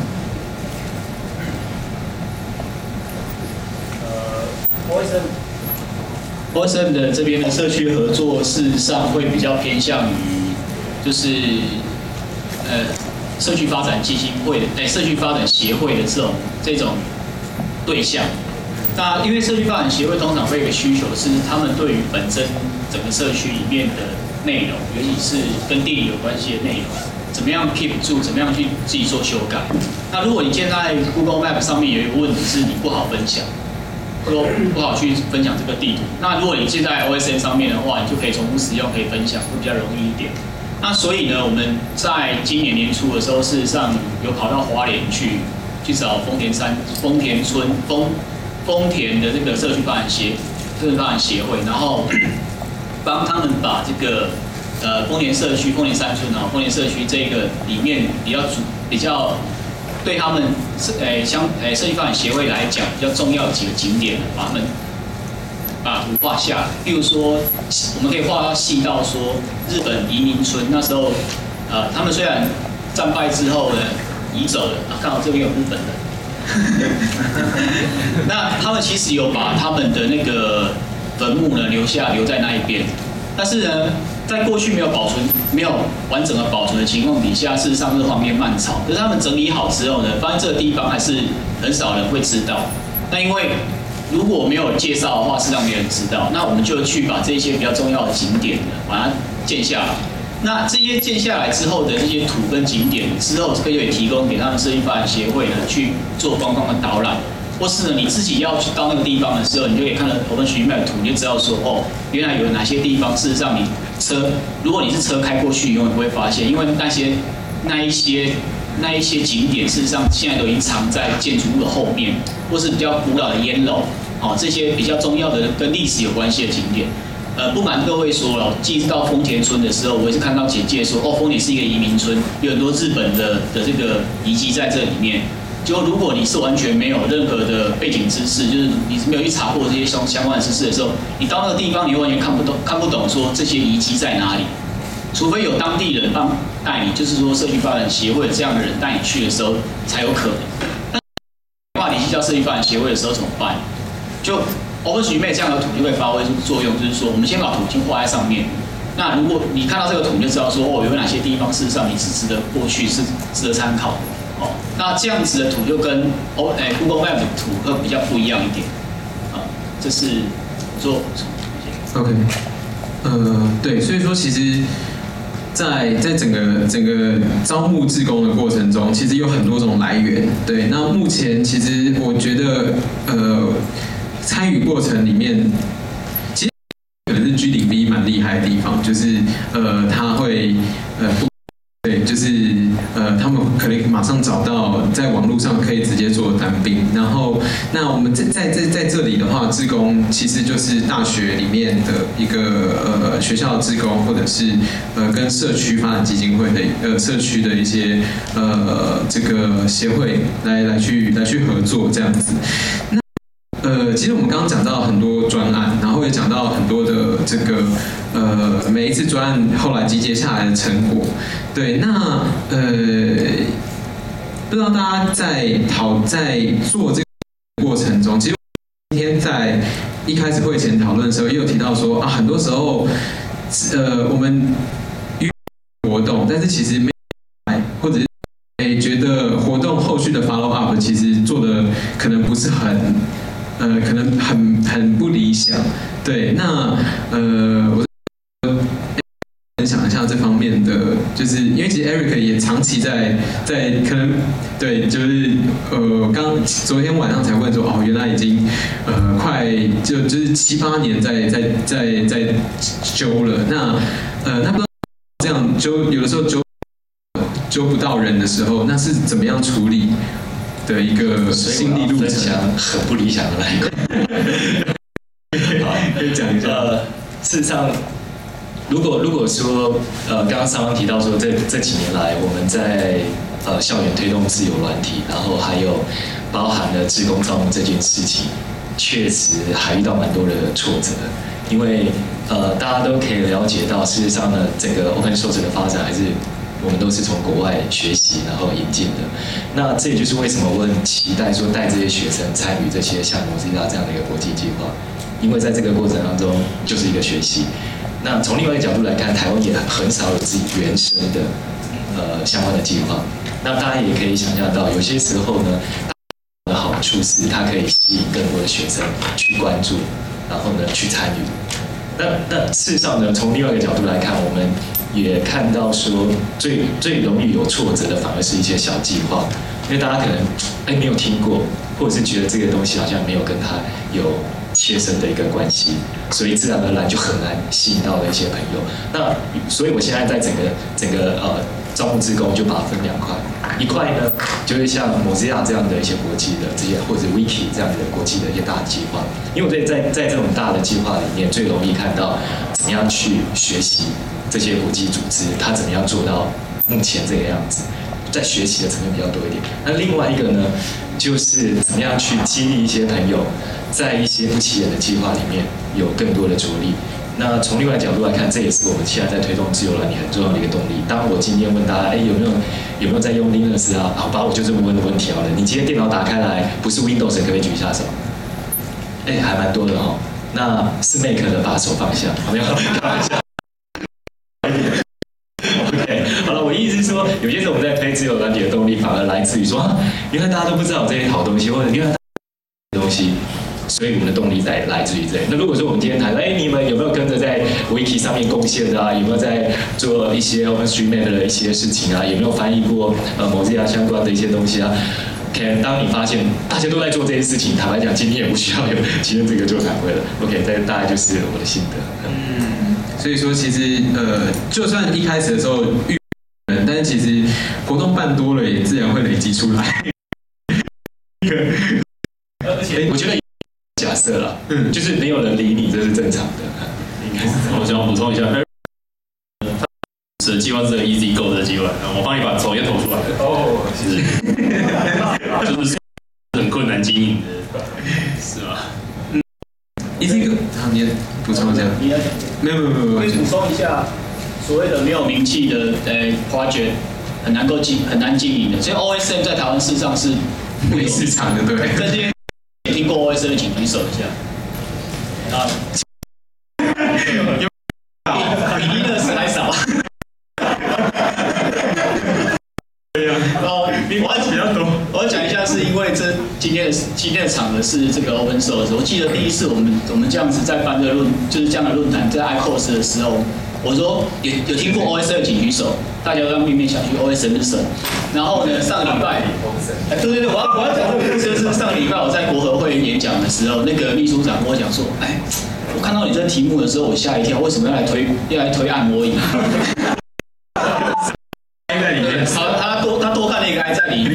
呃 ，O S M O S M 的这边的社区合作，事实上会比较偏向于，就是呃。社区发展基金会的，哎，社区发展协会的这种这种对象，那因为社区发展协会通常会有一个需求是，他们对于本身整个社区里面的内容，尤其是跟地理有关系的内容，怎么样 keep 住，怎么样去自己做修改。那如果你现在 Google Map 上面有一个问题是你不好分享，或者不好去分享这个地图，那如果你现在 O S N 上面的话，你就可以重复使用，可以分享，会比较容易一点。那所以呢，我们在今年年初的时候，事实上有跑到花莲去去找丰田山、丰田村、丰丰田的这个社区发展协社区发展协会，然后帮他们把这个呃丰田社区、丰田山村啊、丰田社区这个里面比较主比较对他们诶相诶社区发展协会来讲比较重要的几个景点，把他们。把图画下来，例如说，我们可以画到细到说，日本移民村那时候，呃，他们虽然战败之后呢移走了，啊，刚好这边有日本人，那他们其实有把他们的那个坟墓呢留下留在那一边，但是呢，在过去没有保存、没有完整的保存的情况底下，事实上是荒烟蔓草。可是他们整理好之后呢，发现这个地方还是很少人会知道。那因为如果没有介绍的话，是让别人知道。那我们就去把这些比较重要的景点呢，把它建下来。那这些建下来之后的这些图跟景点，之后可以提供给他们社区发展协会呢去做观光的导览，或是呢你自己要去到那个地方的时候，你就可以看到OpenStreetMap图，你就知道说哦，原来有哪些地方，事实上你车，如果你是车开过去，永远不会发现，因为那些那一些。那一些景点，事实上现在都已经藏在建筑物的后面，或是比较古老的烟楼，哦，这些比较重要的跟历史有关系的景点。呃，不瞒各位说了，记得到丰田村的时候，我也是看到简介说，哦，丰田是一个移民村，有很多日本的的这个遗迹在这里面。结果如果你是完全没有任何的背景知识，就是你没有去查过这些相相关的知识的时候，你到那个地方，你完全看不懂，看不懂说这些遗迹在哪里。除非有当地人帮带你，就是说社区发展协会这样的人带你去的时候才有可能。那话你去叫社区发展协会的时候怎么办？就 OpenStreetMap 这样的图就会发挥出作用，就是说我们先把图先画在上面。那如果你看到这个图，你就知道说哦，有哪些地方事实上你是值得过去是值得参考的。哦，那这样子的图就跟 O 哎 Google Map 的图会比较不一样一点。啊，这是做 OK， 呃，对，所以说其实。在在整个整个招募志工的过程中，其实有很多种来源。对，那目前其实我觉得，呃，参与过程里面，其实可能是 G 零 V 蛮厉害的地方，就是呃，他会呃，对，就是上找到在网络上可以直接做单兵。然后，那我们在在在在这里的话，志工其实就是大学里面的一个呃学校的志工，或者是呃跟社区发展基金会的呃社区的一些呃这个协会来来去来去合作这样子。那呃，其实我们刚刚讲到很多专案，然后也讲到很多的这个呃每一次专案后来集结下来的成果。对，那呃不知道大家在讨在做这个过程中，其实今天在一开始会前讨论的时候，也有提到说啊，很多时候呃我们活动，但是其实没有或者是诶觉得活动后续的 follow up 其实做的可能不是很。呃，可能很很不理想，对。那呃，我分享一下这方面的，就是因为其实 Eric 也长期在在可能对，就是呃，刚昨天晚上才问说，哦，原来已经呃快就就是七八年在在在在揪了。那呃，那不知道这样揪，有的时候揪揪不到人的时候，那是怎么样处理？的一个心理路程， 很不理想的那一块。 可以讲一下。 呃，事实上，如果如果说呃，刚刚上方提到说这这几年来我们在呃校园推动自由软体，然后还有包含了志工招募这件事情，确实还遇到蛮多的挫折，因为呃大家都可以了解到，事实上呢，这个 open source 的发展还是。我们都是从国外学习，然后引进的。那这也就是为什么我很期待说带这些学生参与这些像Mozilla这样的一个国际计划，因为在这个过程当中就是一个学习。那从另外一个角度来看，台湾也很少有自己原生的呃相关的计划。那大家也可以想象到，有些时候呢，的好处是它可以吸引更多的学生去关注，然后呢去参与。那那事实上呢，从另外一个角度来看，我们也看到说最最容易有挫折的，反而是一些小计划，因为大家可能哎没有听过，或者是觉得这个东西好像没有跟他有切身的一个关系，所以自然而然就很难吸引到了一些朋友。那所以我现在在整个整个呃招募志工就把它分两块，一块呢就是像 Mozilla 这样的一些国际的这些，或者 Wiki 这样的国际的一些大计划，因为我在在在这种大的计划里面最容易看到怎么样去学习这些国际组织，它怎么样做到目前这个样子，在学习的层面比较多一点。那另外一个呢，就是怎么样去激励一些朋友，在一些不起眼的计划里面有更多的着力。那从另外角度来看，这也是我们现在在推动自由软体很重要的一个动力。当我今天问大家，哎，有没有有没有在用 Linux 啊？好吧，我就这么问的问题好了。你今天电脑打开来，不是 Windows， 可不可以举一下手？哎，还蛮多的哦。那是 Mac 的，把手放下，没有开玩笑。OK， 好了，我意思是说，有些时候我们在推自由软体的动力，反而来自于说，啊，原来大家都不知道有这些好东西，或者原来东西。所以我们的动力在来自于这里。那如果说我们今天谈，哎，你们有没有跟着在 Wiki 上面贡献的啊？有没有在做一些 OpenStreetMap 的一些事情啊？有没有翻译过呃 Mozilla 相关的一些东西啊 ？OK， 当你发现大家都在做这些事情，坦白讲，今天也不需要有今天这个座谈会了。OK， 这大概就是我的心得。 嗯，所以说其实呃，就算一开始的时候遇人，但是其实活动办多了，也自然会累积出来。 而且我觉得。假设了，嗯，就是没有人理你，这是正常的，应该是这样。 我想补充一下，是计划是这个 Easy Go 的计划，我帮你把手也投出来了。哦，是，就是很困难经营的，是吧？ 嗯 ，Easy Go， 好，你补充一下。 你要没有没有没有， 可以补充一下，所谓的没有名气的呃 project 很难够经很难经营的，所以 O S M 在台湾事实上是没市场的，对。 这些听过 O S M 的请举手一下。啊，比 Linux 还少。对呀，然后我要比较多，我要讲一下，是因为这今天的今天的场合是这个 Open Source。我记得第一次我们我们这样子在办这个论，就是这样的论坛，在 I C O S 的时候，我说有有听过 O S M 请举手，大家都面面相觑 ，O S M 是什么？然后呢，上个礼拜，哎，对对对，我要我要讲这个故事，就是上个礼拜我在国合会演讲的时候，那个秘书长跟我讲说，哎，我看到你这题目的时候，我吓一跳，为什么要来推要来推按摩椅？在里面，他他多他多看了一个 I 在里面。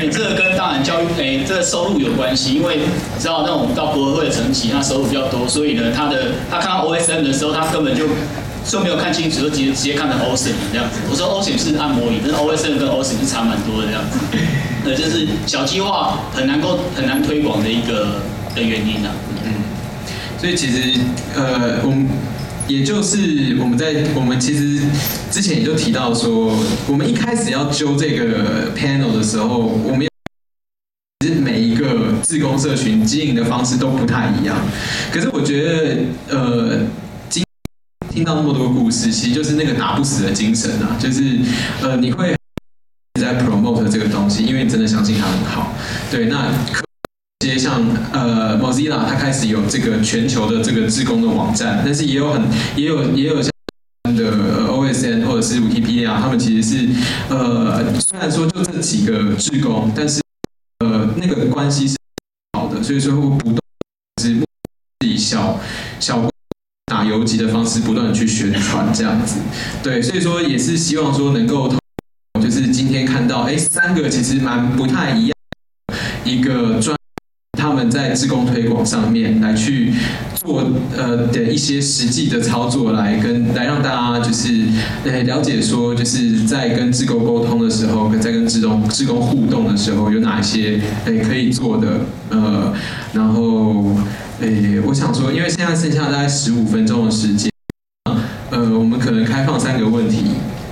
收入有关系，因为你知道那种到国合会的层级，他收入比较多，所以呢，他的他看到 O S M 的时候，他根本就就没有看清楚，就直接直接看成 O S M 这样子。我说 O S M 是按摩椅，但是 O S M 跟 O S M 是差蛮多的这样子。对，这是小计划很难够很难推广的一个的原因啊。 嗯，所以其实呃，我们也就是我们在我们其实之前也就提到说，我们一开始要揪这个 panel 的时候，我们其实每一个志工社群经营的方式都不太一样。可是我觉得呃，今听到那么多故事，其实就是那个打不死的精神啊，就是呃，你会在 promote 这个东西，因为你真的相信它很好。对，那一些像呃 Mozilla， 它开始有这个全球的这个志工的网站，但是也有很也有也有像的 O S N 或者是 Wikipedia， 他们其实是呃虽然说就这几个志工，但是呃那个关系是好的，所以说会不断是以小小打游击的方式不断的去宣传这样子。对，所以说也是希望说能够。就是今天看到，哎，三个其实蛮不太一样的一个专，他们在志工推广上面来去做呃的一些实际的操作，来跟来让大家就是呃了解说，就是在跟志工沟通的时候，在跟志工志工互动的时候，有哪一些哎可以做的呃，然后哎，我想说，因为现在剩下大概十五分钟的时间，呃，我们可能开放三个问题。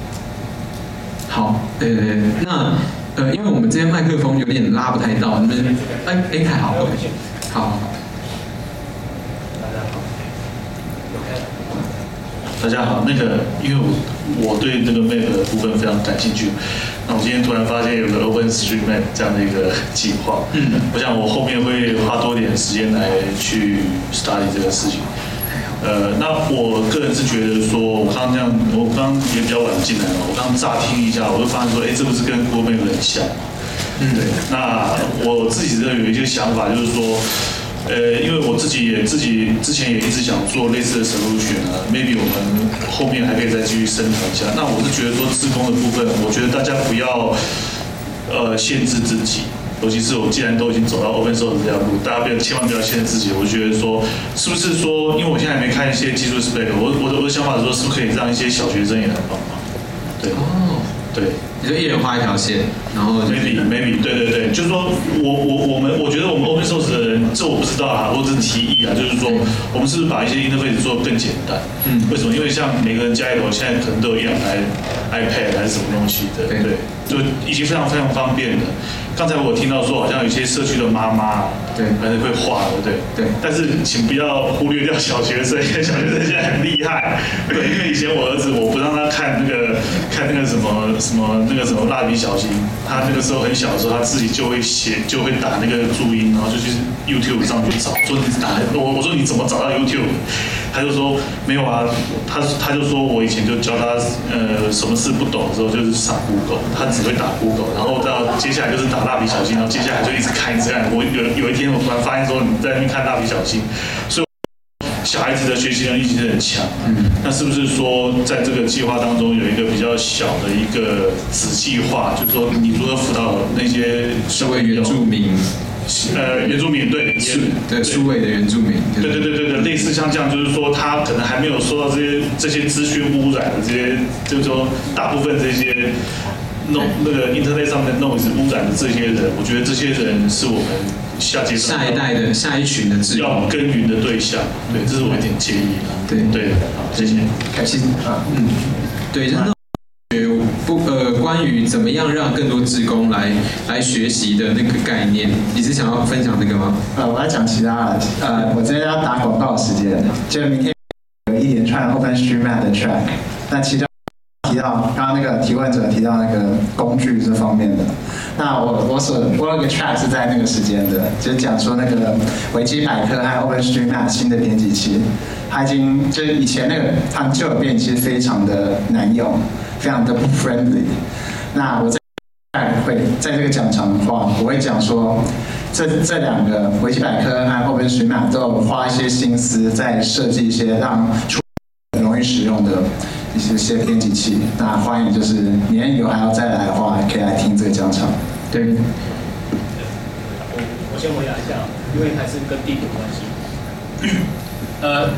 好，呃，那呃，因为我们这边麦克风有点拉不太到，你们，哎哎，太好了，好好好。 大家好，那个，因为我我对这个 Map 的部分非常感兴趣，那我今天突然发现有个 OpenStreetMap 这样的一个计划，嗯，我想我后面会花多点时间来去 study 这个事情。呃，那我个人是觉得说，我刚刚这样，我刚刚也比较晚进来嘛，我刚刚乍听一下，我就发现说，哎，这不是跟 Google Map 很像嘛？嗯，对。那我自己的有一些想法，就是说，呃，因为我自己也自己之前也一直想做类似的 solution 啊 ，maybe 我们后面还可以再继续深谈一下。那我是觉得说，志工的部分，我觉得大家不要呃限制自己。尤其是我既然都已经走到 open source 这条路，大家不要千万不要限制自己。我觉得说，是不是说，因为我现在还没看一些技术 spec， 我我的我的想法是说，是不是可以让一些小学生也来帮忙？对，哦，对， 你说一人画一条线，然后 maybe maybe 对对对，就是说我我我们我觉得我们 open source 的人，这我不知道啊，我只是提议啊，就是说我们是不是把一些 interface 做得更简单？嗯，为什么？因为像每个人家里头现在可能都有一两台 iPad 还是什么东西的，对，对就已经非常非常方便的。刚才我听到说，好像有些社区的妈妈，对，还是会画，对不对？对。但是请不要忽略掉小学生，因为小学生现在很厉害。对，因为以前我儿子，我不让他看那个看那个什么什么那个什么蜡笔小新，他那个时候很小的时候，他自己就会写，就会打那个注音，然后就去 YouTube 上去找，说你打我我说你怎么找到 YouTube？ 他就说没有啊，他他就说我以前就教他呃什么事不懂的时候就是上 Google， 他只会打 Google， 然后到接下来就是打蜡笔小新，然后接下来就一直看一直看。我有有一天我突然发现说你在那边看蜡笔小新，所以小孩子的学习能力其实很强。嗯，那是不是说在这个计划当中有一个比较小的一个子计划，就是说你如何辅导那些社会原住民？ 呃，原住民对， 对，数位的原住民， 对对对对对，类似像这样，就是说他可能还没有受到这些这些资讯污染的这些，就是说大部分这些弄那个 internet 上面 noise 污染的这些人，我觉得这些人是我们下阶段下一代的下一群的志工要耕耘的对象。对，这是我一点建议的。对对，好，谢谢。 开心啊，嗯，对，就是不呃，关于怎么样让更多志工来来学习的那个概念，你是想要分享这个吗？ 呃，我要讲其他的。呃，我这边要打广告的时间，就明天有一连串 OpenStreetMap 的 track， 那其中提到刚刚那个提问者提到那个工具这方面的，那我我所我有一个 track 是在那个时间的，就是讲说那个维基百科和 OpenStreetMap 新的编辑器，它已经就是以前那个他们旧的编辑器非常的难用。非常的不 friendly。那我在会在这个讲场的话，我会讲说，这这两个维基百科和 OpenStreetMap 都有花一些心思在设计一些让初很容易使用的一些些编辑器。那欢迎就是年以后还要再来的话，可以来听这个讲场。对。 我我先回答一下，因为还是跟地图有关系。呃，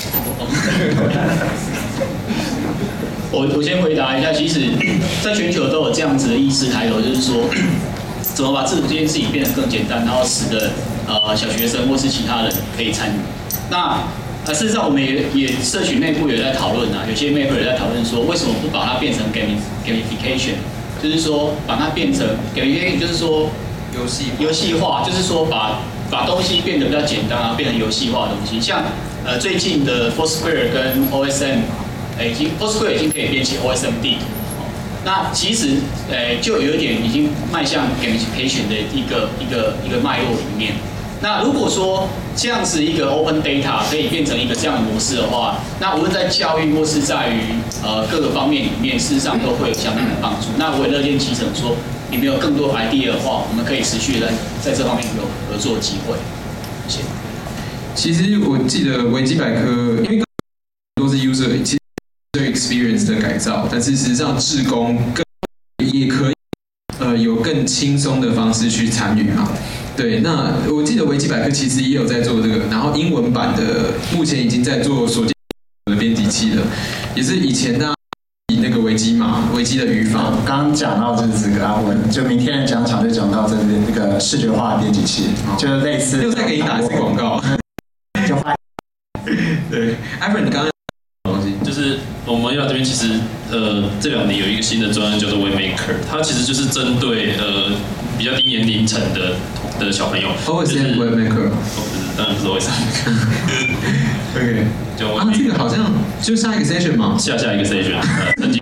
我我先回答一下，其实在全球都有这样子的意识抬头，就是说，怎么把这这件事情变得更简单，然后使得呃小学生或是其他人可以参与。那呃事实上我们也也社群内部也在讨论啊，有些 member 也在讨论说，为什么不把它变成 gamification， 就是说把它变成 gamification， 就是说游戏游戏化，就是说把把东西变得比较简单啊，变成游戏化的东西。像呃最近的 Foursquare 跟 O S M， 呃已经 Foursquare 已经可以编辑 O S M 地图。那其实呃就有一点已经迈向 gamification 的一个一个一个脉络里面。那如果说这样子一个 open data 可以变成一个这样的模式的话，那无论在教育或是在于呃各个方面里面，事实上都会有相当的帮助。那我也乐见其成说，你们有更多 idea 的话，我们可以持续的在这方面有合作机会。谢谢。 其实我记得维基百科，因为都是 user， 其实 user experience 的改造，但是事实上志工更也可以呃有更轻松的方式去参与嘛。对，那我记得维基百科其实也有在做这个，然后英文版的目前已经在做所见的编辑器了，也是以前大家那个维基嘛，维基的语法。 刚刚讲到就是这个啊，我就明天的讲场就讲到这边这个视觉化的编辑器，就是类似。 又再给你打一次广告。 就画。 对 ，Ivan 你刚刚东西就是我们要这边其实呃这两年有一个新的专案叫做 Waymaker， 它其实就是针对呃比较低年龄层的的小朋友。 O S M Waymaker。 哦，不是，当然不是 O S M。 OK。就啊，这个好像就下一个 session 吗？ 下下一个 session。呃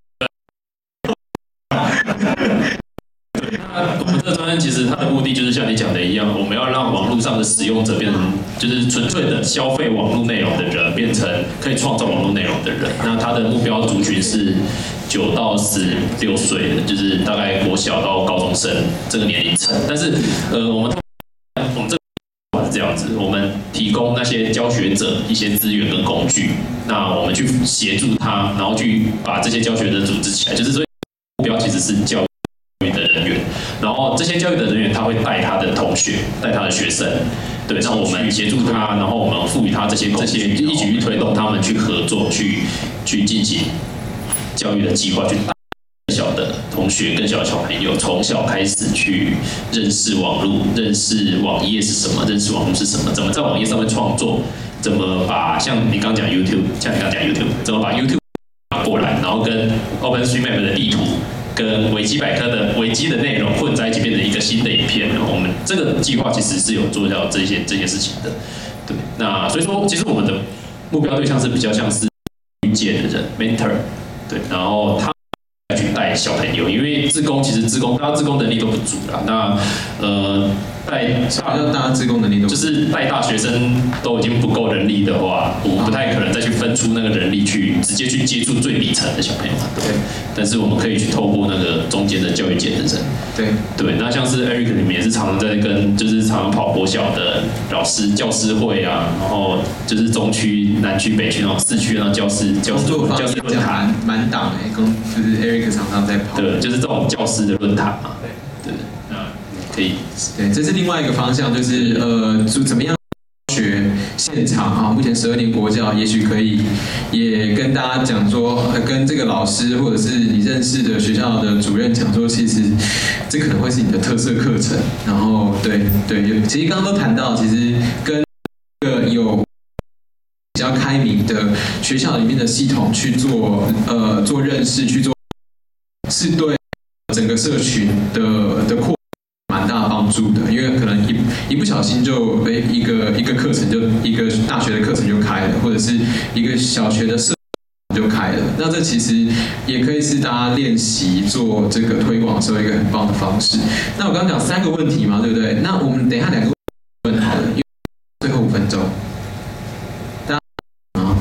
我们这个专案其实它的目的就是像你讲的一样，我们要让网络上的使用者变成就是纯粹的消费网络内容的人，变成可以创造网络内容的人。那它的目标族群是九到十六岁的，就是大概国小到高中生这个年龄层。但是呃，我们我们这个是这样子，我们提供那些教学者一些资源跟工具，那我们去协助他，然后去把这些教学者组织起来，就是所以目标其实是教育的人员。然后这些教育的人员他会带他的同学，带他的学生，对，那我们协助他，然后我们赋予他这些这些，一举一推动他们去合作，去去进行教育的计划，去带更小的同学、更小的小朋友从小开始去认识网络，认识网页是什么，认识网络是什么，怎么在网页上面创作，怎么把像你刚刚讲 YouTube， 像你刚刚讲 YouTube， 怎么把 YouTube 拿过来，然后跟 OpenStreetMap 的地图。跟维基百科的维基的内容混在一起，变成一个新的影片。我们这个计划其实是有做到这些这些事情的，对。那所以说，其实我们的目标对象是比较像是预界的人 ，mentor， 对。然后他去带小朋友，因为志工其实志工大家志工能力都不足啦。那呃带大大家志工能力都就是带大学生都已经不够人力的话，我们不太可能再去分出那个人力去直接去接触最底层的小朋友嘛，对。但是我们可以去透过那个中间的教育界的人， 对对。那像是 Eric 你们也是常常在跟，就是常常跑国小的老师教师会啊，然后就是中区、南区、北区那种四区那种教师教师教师论坛， 满档哎，跟就是 Eric 常常在跑， 对，就是这种教师的论坛嘛，对对。那可以， 对，这是另外一个方向，就是呃，怎么样学现场啊？目前十二年国教，也许可以也跟大家讲说，呃，跟这个老师或者是你认识的学校的主任讲说，其实这可能会是你的特色课程。然后，对对，其实刚刚都谈到，其实跟这个有比较开明的学校里面的系统去做呃做认识，去做是对整个社群的的扩。蛮大帮助的，因为可能一一不小心就诶一个一个课程就一个大学的课程就开了，或者是一个小学的社就开了。那这其实也可以是大家练习做这个推广的时候一个很棒的方式。那我刚刚讲三个问题嘛，对不对？那我们等一下两个问好了，因为最后五分钟，大家啊，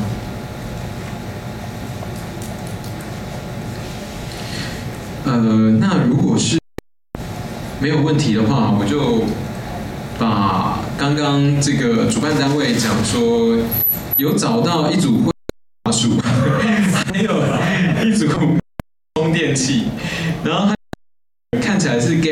呃，那如果是没有问题的话，我就把刚刚这个主办单位讲说有找到一组滑鼠，还有一组充电器，然后它看起来是 Gary Light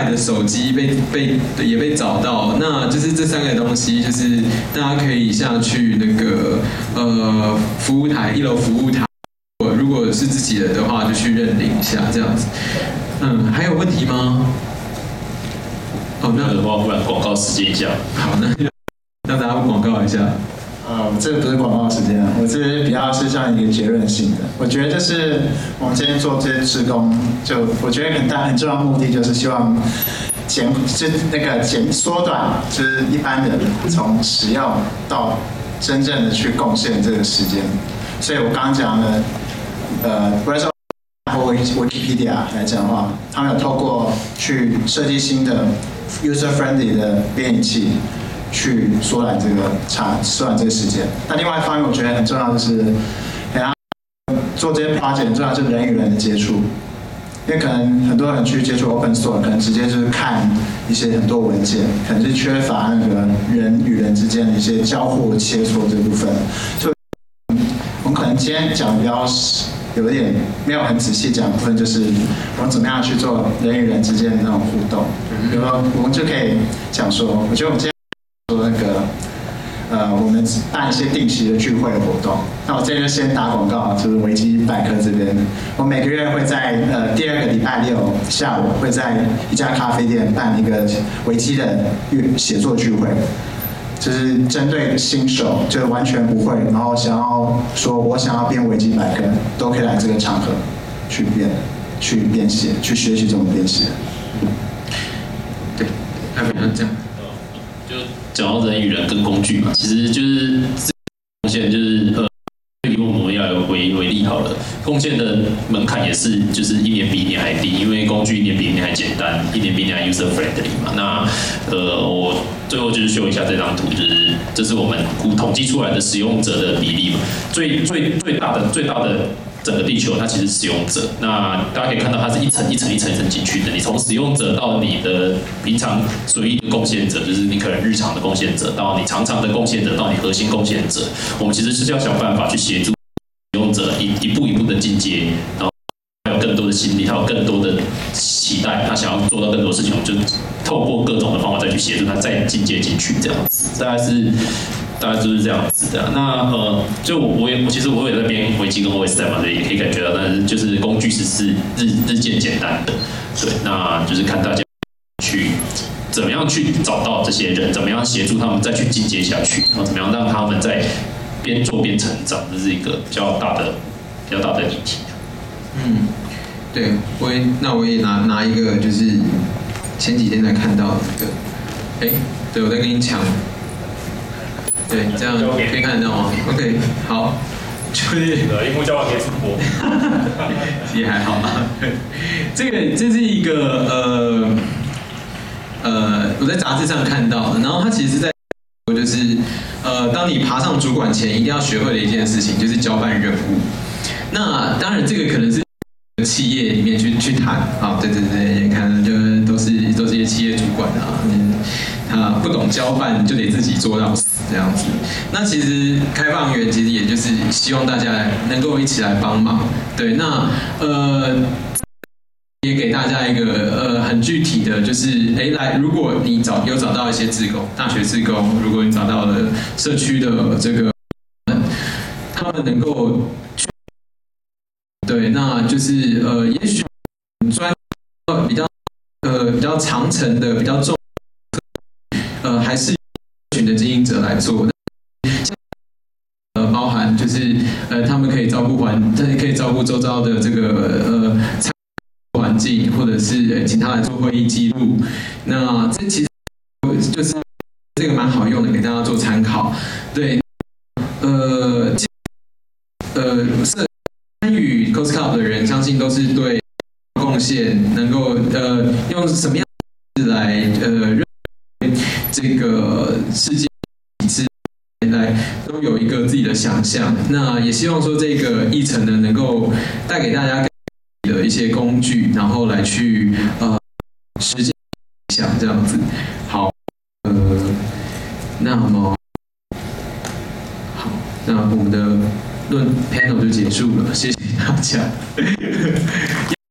带的手机被被也被找到，那就是这三个东西，就是大家可以下去那个呃服务台一楼服务台，如果是自己的的话，就去认领一下这样子。嗯，还有问题吗？哦，那的话，不然广告时间一下。 好，那让大家广告一下。 呃，这个不是广告时间啊，我这比较是像一个结论性的。我觉得这是我们今天做这些志工，就我觉得很大很重要的目的就是希望减，就那个减缩短，就是一般人从使用到真正的去贡献这个时间。所以我刚刚讲的，呃，不是说或 Wikipedia 来讲的话，他们有透过去设计新的 user friendly 的编译器。去缩短这个差，缩短这个时间。那另外一方面，我觉得很重要的是，然后做这些 project 很重要就是人与人的接触，因为可能很多人去接触 open source， 可能直接就是看一些很多文件，可能是缺乏那个人与人之间的一些交互切磋这部分。所以，我们可能今天讲比较有一点没有很仔细讲部分，就是我们怎么样去做人与人之间的那种互动。比如说，我们就可以讲说，我觉得我们今天说那个，呃，我们办一些定期的聚会的活动。那我这边就先打广告，就是维基百科这边，我每个月会在呃第二个礼拜六下午会在一家咖啡店办一个维基的写作聚会，就是针对新手，就完全不会，然后想要说我想要编维基百科，都可以来这个场合去编、去编写、去学习怎么编写。 对，还不能这样。 就讲到人与人跟工具嘛，其实就是贡献，就是呃，以我们要有为为例好了，贡献的门槛也是就是一年比一年还低，因为工具一年比一年还简单，一年比一年还 user friendly 嘛。那呃，我最后就是秀一下这张图，就是这是我们统计出来的使用者的比例嘛，最最最大的最大的。整个地球它其实是使用者，那大家可以看到它是一层一层一层一层进去的。你从使用者到你的平常随意的贡献者，就是你可能日常的贡献者，到你常常的贡献者，到你核心贡献者，我们其实是要想办法去协助使用者一一步一步的进阶，然后还有更多的心力，还有更多的期待，他想要做到更多事情，我们就透过各种的方法再去协助他再进阶进去，这样子，大概是。大概就是这样子的。那呃，就我也我其实我也在编维基跟 O S 代码，所以也可以感觉到，但是就是工具是是日日渐简单的。对，那就是看大家去怎么样去找到这些人，怎么样协助他们再去进阶下去，然后怎么样让他们在边做边成长，这是一个比较大的比较大的议题。 嗯，对，我也那我也拿拿一个就是前几天才看到的一个，哎，对我在跟你抢。对，这样可以看得到吗 ？OK， 好，就是荧幕交换可以直播， 也还好啊。这个这是一个呃呃，我在杂志上看到的，然后它其实是在就是呃，当你爬上主管前，一定要学会的一件事情就是交办任务。那当然，这个可能是企业里面去去谈啊，对对对，看就是都是都是一些企业主管啊，他不懂交办就得自己做到死这样子。那其实开放员其实也就是希望大家能够一起来帮忙，对，那呃也给大家一个呃很具体的，就是哎来，如果你找有找到一些志工，大学志工，如果你找到了社区的这个，他们能够去，对，那就是呃也许专比较呃比较长程的比较重。呃，还是群的经营者来做，呃，包含就是呃，他们可以照顾环，可以照顾周遭的这个呃环境，或者是呃请他来做会议记录。那这其实就是这个蛮好用的，给大家做参考。对，呃，呃，是参与 C O S Cup 的人，相信都是对贡献能够呃用什么样的来呃。这个世界之来都有一个自己的想象，那也希望说这个议程呢能够带给大家的一些工具，然后来去呃实践想这样子。好，呃，那么好，那我们的论 panel 就结束了，谢谢大家。